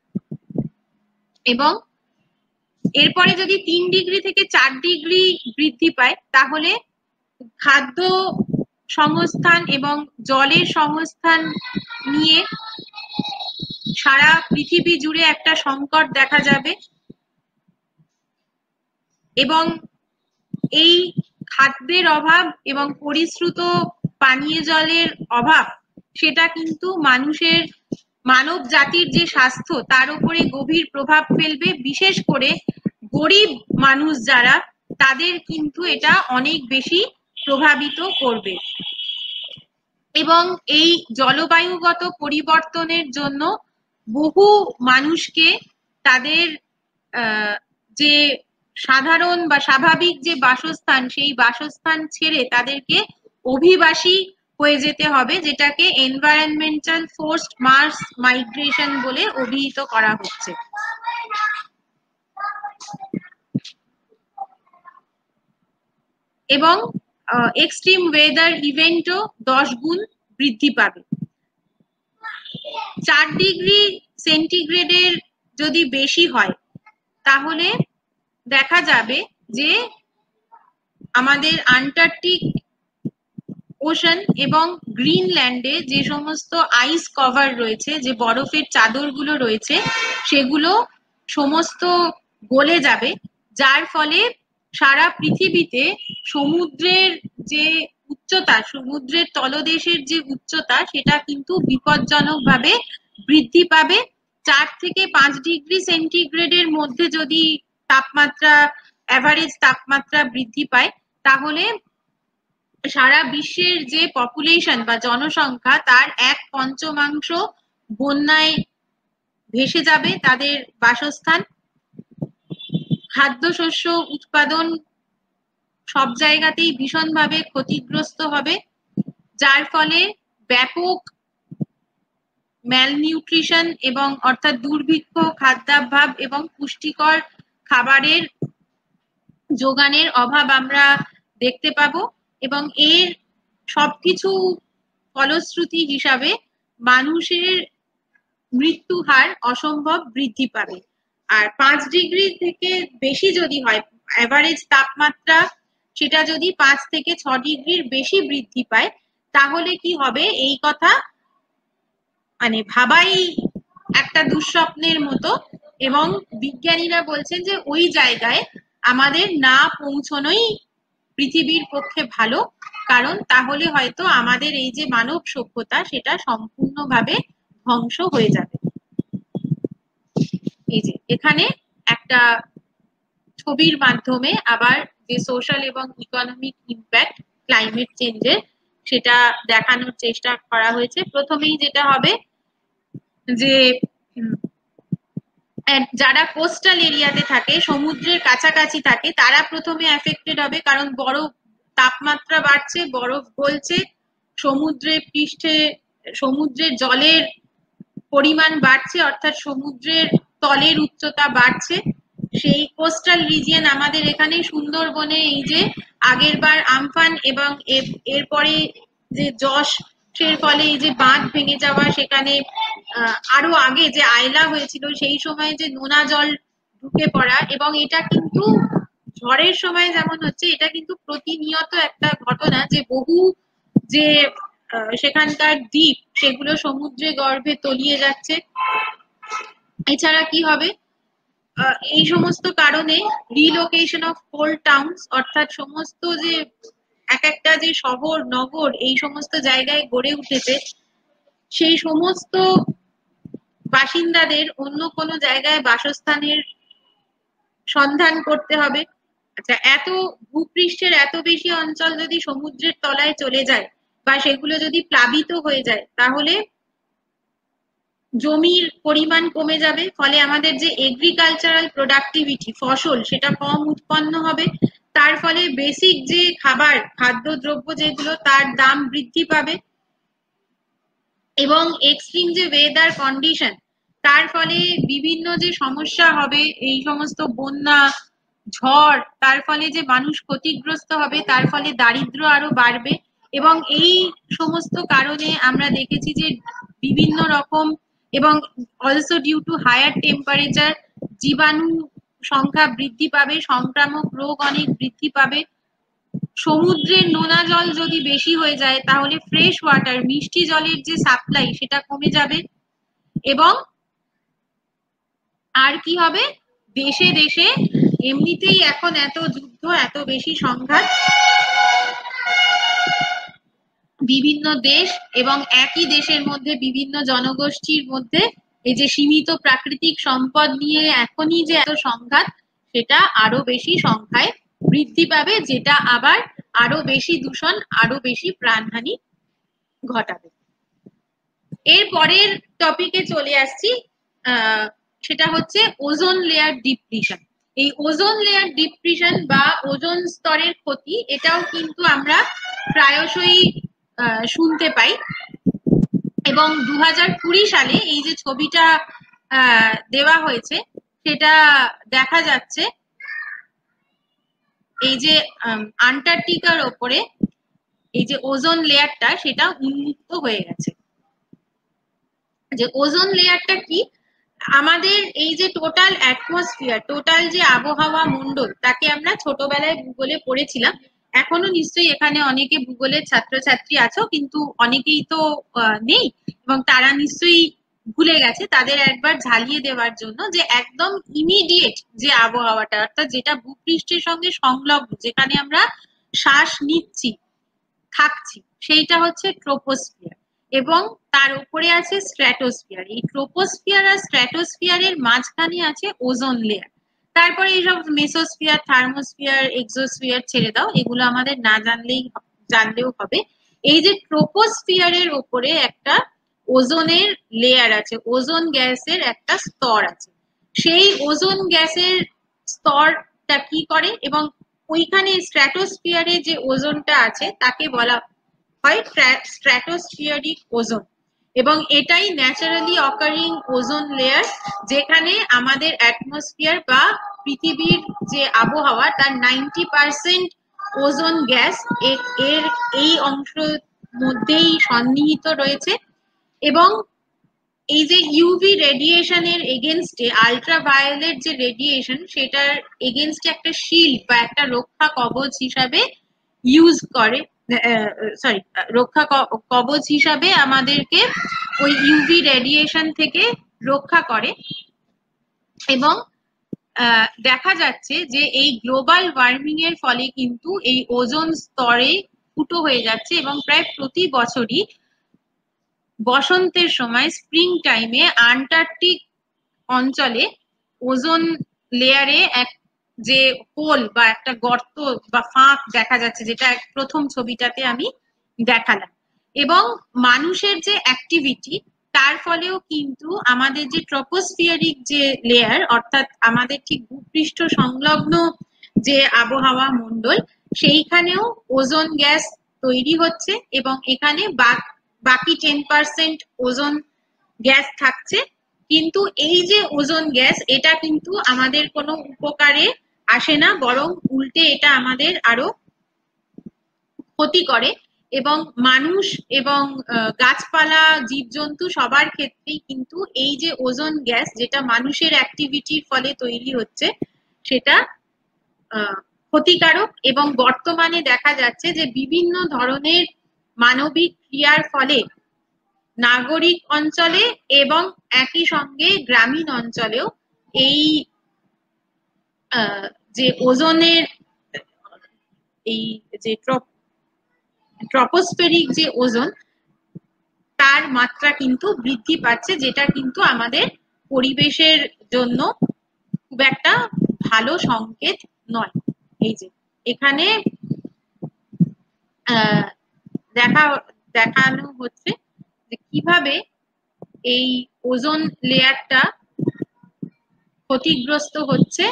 এবং এরপরে যদি তিন ডিগ্রি থেকে চার ডিগ্রি বৃদ্ধি পায় তাহলে খাদ্য সংস্থান এবং জলের সংস্থান নিয়ে সারা পৃথিবী জুড়ে একটা সংকট দেখা যাবে এবং এই খাদ্যের অভাব এবং পরিশ্রুত পানীয় জলের অভাব সেটা কিন্তু মানুষের মানব জাতির যে স্বাস্থ্য তার উপরে গভীর প্রভাব ফেলবে। বিশেষ করে গরিব মানুষ যারা, তাদের কিন্তু এটা অনেক বেশি প্রভাবিত করবে। এবং এই জলবায়ুগত পরিবর্তনের জন্য বহু মানুষকে তাদের যে সাধারণ বা স্বাভাবিক যে বাসস্থান সেই বাসস্থান ছেড়ে তাদেরকে অভিবাসী হয়ে যেতে হবে, যেটাকে এনভায়রনমেন্টাল ফোর্সড মাস মাইগ্রেশন বলে অভিহিত করা হচ্ছে। এবং এক্সট্রিম ওয়েদার ইভেন্টও দশ গুণ বৃদ্ধি পাবে। চার ডিগ্রি সেন্টিগ্রেডের যদি বেশি হয় তাহলে দেখা যাবে যে আমাদের আন্টার্কটিক ওশান এবং গ্রিনল্যান্ডে যে সমস্ত আইস কভার রয়েছে, যে বরফের চাদরগুলো রয়েছে, সেগুলো সমস্ত গলে যাবে, যার ফলে সারা পৃথিবীতে সমুদ্রের যে উচ্চতা, সমুদ্রের তলদেশের যে উচ্চতা, সেটা কিন্তু বিপজ্জনকভাবে বৃদ্ধি পাবে। চার থেকে পাঁচ ডিগ্রি সেন্টিগ্রেডের মধ্যে যদি তাপমাত্রা, অ্যাভারেজ তাপমাত্রা বৃদ্ধি পায়, তাহলে সারা বিশ্বের যে পপুলেশন বা জনসংখ্যা, তার এক পঞ্চমাংশ বন্যায় ভেসে যাবে, তাদের বাসস্থান, খাদ্যশস্য উৎপাদন সব জায়গাতেই ভীষণভাবে ক্ষতিগ্রস্ত হবে, যার ফলে ব্যাপক ম্যালনিউট্রিশন এবং অর্থাৎ দুর্ভিক্ষ, খাদ্যাভাব এবং পুষ্টিকর খাবারের যোগানের অভাব আমরা দেখতে পাবো। এবং এর সবকিছু ফলশ্রুতি হিসাবে মানুষের মৃত্যু হার অসম্ভব বৃদ্ধি পাবে। আর পাঁচ ডিগ্রি থেকে বেশি যদি হয় অ্যাভারেজ তাপমাত্রা, সেটা যদি পাঁচ থেকে ছ ডিগ্রির বেশি বৃদ্ধি পায়, তাহলে কি হবে এই কথা মানে ভাবাই একটা দুঃস্বপ্নের মতো। এবং বিজ্ঞানীরা বলছেন যে ওই জায়গায় আমাদের না পৌঁছনোই পৃথিবীর পক্ষে ভালো, কারণ তাহলে হয়তো আমাদের এই যে মানব সভ্যতা, সেটা সম্পূর্ণভাবে ধ্বংস হয়ে যাবে। এই যে এখানে একটা ছবির মাধ্যমে আবার যে সোশ্যাল এবং ইকোনমিক ইম্প্যাক্ট ক্লাইমেট চেঞ্জের, সেটা দেখানোর চেষ্টা করা হয়েছে। প্রথমেই যেটা হবে যে যারা কোস্টাল এরিয়াতে থাকে, সমুদ্রের কাছাকাছি থাকে, তারা প্রথমে এফেক্টেড হবে, কারণ বরফ, তাপমাত্রা বাড়ছে, বরফ গলছে, সমুদ্রের পৃষ্ঠে সমুদ্রের জলের পরিমাণ বাড়ছে, অর্থাৎ সমুদ্রের তলের উচ্চতা বাড়ছে। সেই কোস্টাল রিজিয়ন আমাদের এখানে সুন্দরবনে এই যে আগের বার আমফান এবং এরপরে যে যশ, এর ফলে এই যে বাঁধ ভেঙে যাওয়া, সেখানে আরো আগে যে আয়লা হয়েছিল, সেই সময় যে নোনা জল ঢুকে পড়া, এবং এটা কিন্তু ঝড়ের সময় যেমন হচ্ছে, এটা কিন্তু প্রতিনিয়ত একটা ঘটনা যে বহু যে সেখানকার দ্বীপ, সেগুলো সমুদ্রে গর্ভে তলিয়ে যাচ্ছে। এছাড়া কি হবে, এই সমস্ত কারণে রিলোকেশন অফ কোল্ড টাউনস, অর্থাৎ সমস্ত যে এক একটা যে শহর নগর এই সমস্ত জায়গায় গড়ে উঠেছে, সেই সমস্ত বাসিন্দাদের অন্য কোনো জায়গায় বাসস্থানের সন্ধান করতে হবে। আচ্ছা, এত ভূপৃষ্ঠের এত বেশি অঞ্চল যদি সমুদ্রের তলায় চলে যায় বা সেগুলো যদি প্লাবিত হয়ে যায়, তাহলে জমির পরিমাণ কমে যাবে, ফলে আমাদের যে এগ্রিকালচারাল প্রোডাক্টিভিটি, ফসল, সেটা কম উৎপন্ন হবে। তার ফলে বেসিক যে খাবার, খাদ্যদ্রব্য যেগুলো, তার দাম বৃদ্ধি পাবে। এবং এক্সট্রিম যে ওয়েদার কন্ডিশন, তার ফলে বিভিন্ন যে সমস্যা হবে, এই সমস্ত বন্যা, ঝড়, তার ফলে যে মানুষ ক্ষতিগ্রস্ত হবে, তার ফলে দারিদ্র আরো বাড়বে। এবং এই সমস্ত কারণে আমরা দেখেছি যে বিভিন্ন রকম, এবং also due to higher temperature, জীবাণু সংখ্যা বৃদ্ধি পাবে, সংক্রামক রোগ অনেক বৃদ্ধি পাবে। সমুদ্রের নোনা জল যদি বেশি হয়ে যায়, তাহলে ফ্রেশ ওয়াটার, মিষ্টি জলের যে সাপ্লাই, সেটা কমে যাবে। এবং আর কি হবে, দেশে দেশে এমনিতেই এখন এত যুদ্ধ, এত বেশি সংঘাত, বিভিন্ন দেশ এবং একই দেশের মধ্যে বিভিন্ন জনগোষ্ঠীর মধ্যে এই যে সীমিত প্রাকৃতিক সম্পদ নিয়ে এখনই যে এত সংঘাত, সেটা আরো বেশি সংখ্যায় বৃদ্ধি পাবে, যেটা আবার আরো বেশি দূষণ, আরো বেশি প্রাণহানি ঘটাবে। এর পরের টপিকে চলে আসছি, আহ সেটা হচ্ছে ওজোন লেয়ার ডিপ্লিশন। এই ওজোন লেয়ার ডিপ্লিশন বা ওজোন স্তরের ক্ষতি, এটাও কিন্তু আমরা প্রায়শই শুনতে পাই। এবং দু হাজার কুড়ি সালে এই যে ছবিটা দেওয়া হয়েছে, সেটা দেখা যাচ্ছে এই যে আন্টার্কটিকার ওপরে এই যে ওজোন লেয়ারটা, সেটা উন্মুক্ত হয়ে গেছে। যে ওজোন লেয়ারটা কি, আমাদের এই যে টোটাল অ্যাটমসফিয়ার, টোটাল যে আবহাওয়া মণ্ডল, তাকে আমরা ছোটবেলায় ভূগোলে পড়েছিলাম। এখনো নিশ্চয়ই এখানে অনেকে ভূগোলের ছাত্রছাত্রী আছো, কিন্তু অনেকেই তো নেই, এবং তারা নিশ্চয়ই ভুলে গেছে তাদের একবার ঝালিয়ে দেওয়ার জন্য, যে একদম ইমিডিয়েট যে আবহাওয়াটা, অর্থাৎ যেটা ভূপৃষ্ঠের সঙ্গে সংলগ্ন, যেখানে আমরা শ্বাস নিচ্ছি থাকছি, সেইটা হচ্ছে ট্রোপোস্ফিয়ার। এবং তার উপরে আছে স্ট্র্যাটোস্ফিয়ার। এই ট্রোপোস্ফিয়ার আর স্ট্র্যাটোস্ফিয়ারের মাঝখানে আছে ওজোন লেয়ার। তারপরে এইসব মেসোস্ফিয়ার, থার্মোস্ফিয়ার, এক্সোস্ফিয়ার ছেড়ে দাও, এগুলো আমাদের না জানলেই জানলেও হবে। এই যে ট্রোপোস্ফিয়ারের উপরে একটা ওজোনের লেয়ার আছে, ওজোন গ্যাসের একটা স্তর আছে। সেই ওজোন গ্যাসের স্তরটা কি করে, এবং ওইখানে স্ট্র্যাটোস্ফিয়ারে যে ওজোনটা আছে তাকে বলা হয় স্ট্র্যাটোস্ফিয়ারিক ওজোন। এবং এটাই ন্যাচারালি অকারিং ওজোন লেয়ার, যেখানে আমাদের অ্যাটমসফিয়ার বা পৃথিবীর যে আবহাওয়া তার নাইনটি পার্সেন্ট ওজোন গ্যাস এর এই অংশ মধ্যেই সন্নিহিত রয়েছে। এবং এই যে ইউভি রেডিয়েশনের এগেনস্টে, আল্ট্রাভায়োলেট যে রেডিয়েশন, সেটার এগেনস্টে একটা শিল্ড বা একটা রক্ষা কবচ হিসাবে ইউজ করে, সরি রক্ষা কবচ হিসাবে আমাদেরকে ওই ইউভি রেডিয়েশন থেকে রক্ষা করে। এবং দেখা যাচ্ছে যে এই গ্লোবাল ওয়ার্মিং এর ফলে কিন্তু এই ওজোন স্তরে ফুটো হয়ে যাচ্ছে, এবং প্রায় প্রতি বছরই বসন্তের সময়, স্প্রিং টাইমে আন্টার্কটিক অঞ্চলে ওজোন লেয়ারে এক যে হোল বা একটা গর্ত বা ফাঁক দেখা যাচ্ছে, যেটা প্রথম ছবিটাতে আমি দেখালাম। এবং মানুষের যে অ্যাক্টিভিটি, তার ফলেও কিন্তু আমাদের যে ট্রপোস্ফিয়ারিক যে লেয়ার, অর্থাৎ আমাদের ঠিক ভূপৃষ্ঠ সংলগ্ন যে আবহাওয়া মণ্ডল, সেইখানেও ওজোন গ্যাস তৈরি হচ্ছে। এবং এখানে বাকি টেন পার্সেন্ট ওজোন গ্যাস থাকছে। কিন্তু এই যে ওজোন গ্যাস, এটা কিন্তু আমাদের কোনো উপকারে আসে না, বরং উল্টে এটা আমাদের আরো ক্ষতি করে। এবং মানুষ এবং গাছপালা, জীবজন্তু সবার ক্ষেত্রেই কিন্তু এই যে ওজোন গ্যাস, যেটা মানুষের অ্যাক্টিভিটির ফলে তৈরি হচ্ছে, সেটা ক্ষতিকারক। এবং বর্তমানে দেখা যাচ্ছে যে বিভিন্ন ধরনের মানবিক ক্রিয়ার ফলে নাগরিক অঞ্চলে এবং একই সঙ্গে গ্রামীণ অঞ্চলেও এই যে ওজোনের এই যে ট্রপোস্ফেরিক যে ওজোন, তার মাত্রা কিন্তু বৃদ্ধি পাচ্ছে, যেটা কিন্তু আমাদের পরিবেশের জন্য খুব একটা ভালো সংকেত নয়। এই যে এখানে আহ দেখা দেখানো হচ্ছে যে কিভাবে এই ওজোন লেয়ারটা ক্ষতিগ্রস্ত হচ্ছে।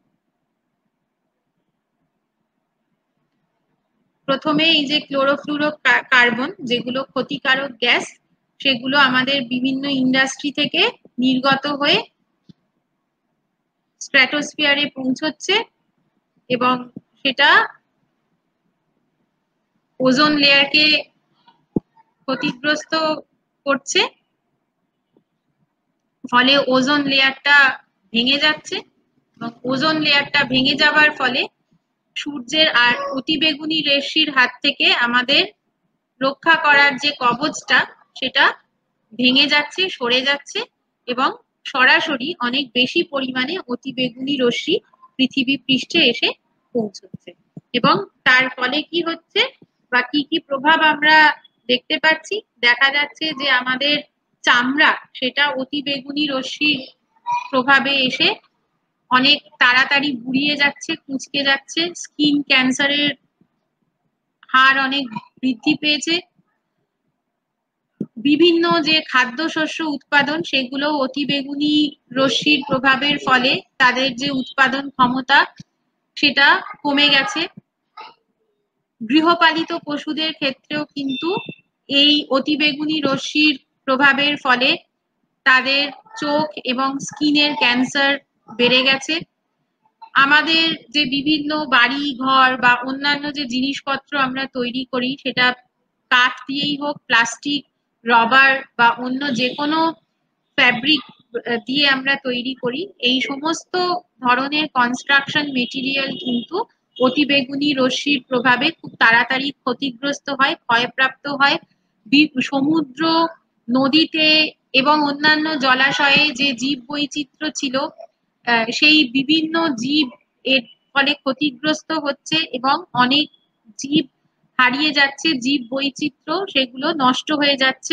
প্রথমে এই যে ক্লোরোফ্লুরো কার্বন, যেগুলো ক্ষতিকারক গ্যাস, সেগুলো আমাদের বিভিন্ন ইন্ডাস্ট্রি থেকে নির্গত হয়ে স্ট্র্যাটোস্ফিয়ারে পৌঁছচ্ছে, এবং সেটা ওজোন লেয়ারকে ক্ষতিগ্রস্ত করছে। ফলে ওজোন লেয়ারটা ভেঙে যাচ্ছে, এবং ওজোন লেয়ারটা ভেঙে যাওয়ার ফলে সূর্যের আর অতিবেগুনি রশ্মির হাত থেকে আমাদের রক্ষা করার যে কবচটা, সেটা ভেঙে যাচ্ছে, সরে যাচ্ছে, এবং সরাসরি অনেক বেশি পরিমাণে অতিবেগুনি রশ্মি পৃথিবী পৃষ্ঠে এসে পৌঁছচ্ছে। এবং তার ফলে কি হচ্ছে বা কি কি প্রভাব আমরা দেখতে পাচ্ছি, দেখা যাচ্ছে যে আমাদের চামড়া, সেটা অতিবেগুনি রশ্মির প্রভাবে এসে অনেক তাড়াতাড়ি বুড়িয়ে যাচ্ছে, কুঁচকে যাচ্ছে। স্কিন ক্যান্সারের হার অনেক বৃদ্ধি পেয়েছে। বিভিন্ন যে খাদ্যশস্য উৎপাদন, সেগুলো অতিবেগুনি রশ্মির প্রভাবের ফলে তাদের যে উৎপাদন ক্ষমতা, সেটা কমে গেছে। গৃহপালিত পশুদের ক্ষেত্রেও কিন্তু এই অতিবেগুনি রশ্মির প্রভাবের ফলে তাদের চোখ এবং স্কিনের ক্যান্সার বেড়ে গেছে। আমাদের যে বিভিন্ন বাড়ি ঘর বা অন্যান্য যে জিনিসপত্র আমরা তৈরি করি, সেটা কাঠ দিয়েই হোক, প্লাস্টিক, রবার বা অন্য যে কোনো ফ্যাব্রিক দিয়ে আমরা তৈরি করি, এই সমস্ত ধরনের কনস্ট্রাকশন মেটেরিয়াল কিন্তু অতিবেগুনি রশ্মির প্রভাবে খুব তাড়াতাড়ি ক্ষতিগ্রস্ত হয়, ক্ষয়প্রাপ্ত হয়। সমুদ্র, নদীতে এবং অন্যান্য জলাশয়ে যে জীব বৈচিত্র্য ছিল, সেই বিভিন্ন জীব এর ফলে ক্ষতিগ্রস্ত হচ্ছে এবং অনেক জীব হারিয়ে যাচ্ছে, জীব বৈচিত্র্য সেগুলো নষ্ট হয়ে যাচ্ছে।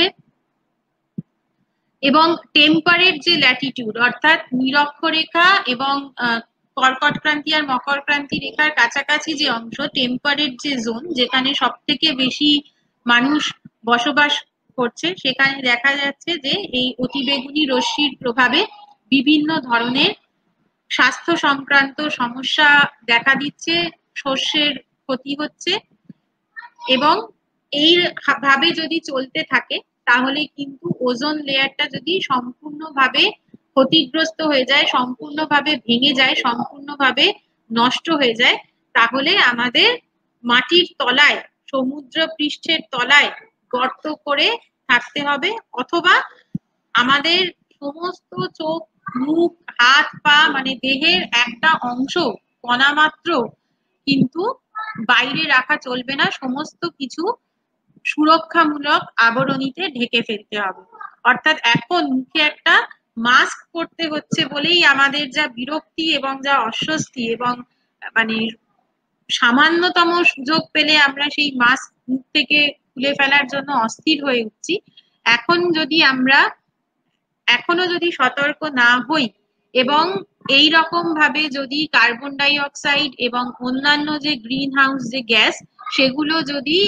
এবং টেম্পারেট যে ল্যাটিটিউড অর্থাৎ নিরক্ষরেখা এবং কর্কট ক্রান্তি আর মকর ক্রান্তি রেখার কাছাকাছি যে অংশ, টেম্পারেট যে জোন, যেখানে সব থেকে বেশি মানুষ বসবাস করছে, সেখানে দেখা যাচ্ছে যে এই অতিবেগুনি রশ্মির প্রভাবে বিভিন্ন ধরনের স্বাস্থ্য সংক্রান্ত সমস্যা দেখা দিচ্ছে, শস্যের ক্ষতি হচ্ছে। এবং এই ভাবে যদি চলতে থাকে তাহলে কিন্তু ওজোন লেয়ারটা যদি সম্পূর্ণভাবে ক্ষতিগ্রস্ত হয়ে যায়, সম্পূর্ণভাবে ভেঙে যায়, সম্পূর্ণভাবে নষ্ট হয়ে যায়, তাহলে আমাদের মাটির তলায়, সমুদ্র পৃষ্ঠের তলায় গর্ত করে থাকতে হবে, অথবা আমাদের সমস্ত চোখ, মুখ, হাত, পা মানে দেহের একটা অংশ কণা মাত্র কিন্তু বাইরে রাখা চলবে না, সমস্ত কিছু সুরক্ষামূলক আবরণীতে ঢেকে ফেলতে হবে। অর্থাৎ এখন মুখে একটা মাস্ক পরতে হচ্ছে বলেই আমাদের যা বিরক্তি এবং যা অস্বস্তি, এবং মানে সামান্যতম সুযোগ পেলে আমরা সেই মাস্ক মুখ থেকে খুলে ফেলার জন্য অস্থির হয়ে উঠছি। এখন যদি আমরা এখনো যদি সতর্ক না হই এবং এই রকম ভাবে যদি কার্বন ডাই অক্সাইড এবং অন্যান্য যে গ্রিন হাউস যে গ্যাস, সেগুলো যদি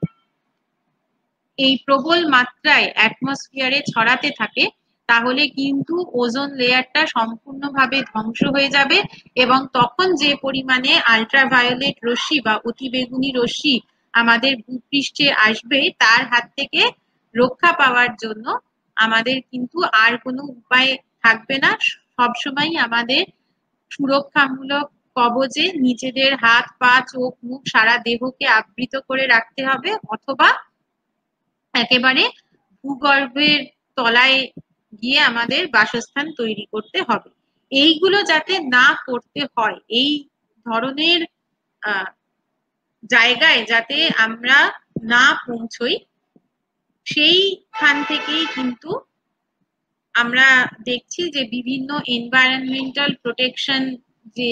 এই প্রবল মাত্রায় অ্যাটমসফিয়ারে ছড়াতে থাকে, তাহলে কিন্তু ওজোন লেয়ারটা সম্পূর্ণভাবে ধ্বংস হয়ে যাবে এবং তখন যে পরিমাণে আল্ট্রাভায়োলেট রশ্মি বা অতিবেগুনি রশ্মি আমাদের ভূপৃষ্ঠে আসবে, তার হাত থেকে রক্ষা পাওয়ার জন্য আমাদের কিন্তু আর কোনো উপায় থাকবে না। সবসময় আমাদের সুরক্ষামূলক কবচে নিজেদের হাত, পা, চোখ, মুখ, সারা দেহকে আবৃত করে রাখতে হবে, অথবা একেবারে ভূগর্ভের তলায় গিয়ে আমাদের বাসস্থান তৈরি করতে হবে। এইগুলো যাতে না করতে হয়, এই ধরনের আহ জায়গায় যাতে আমরা না পৌঁছই, সেইখান থেকেই কিন্তু আমরা দেখছি যে বিভিন্ন এনভায়রনমেন্টাল প্রোটেকশন যে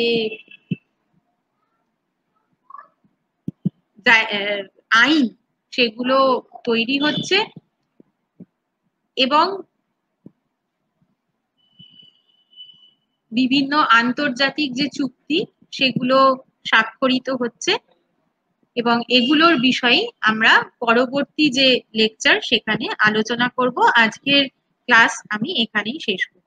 আইন, সেগুলো তৈরি হচ্ছে এবং বিভিন্ন আন্তর্জাতিক যে চুক্তি, সেগুলো স্বাক্ষরিত হচ্ছে। এবং এগুলোর বিষয়ে আমরা পরবর্তী যে লেকচার, সেখানে আলোচনা করব। আজকের ক্লাস আমি এখানেই শেষ করব।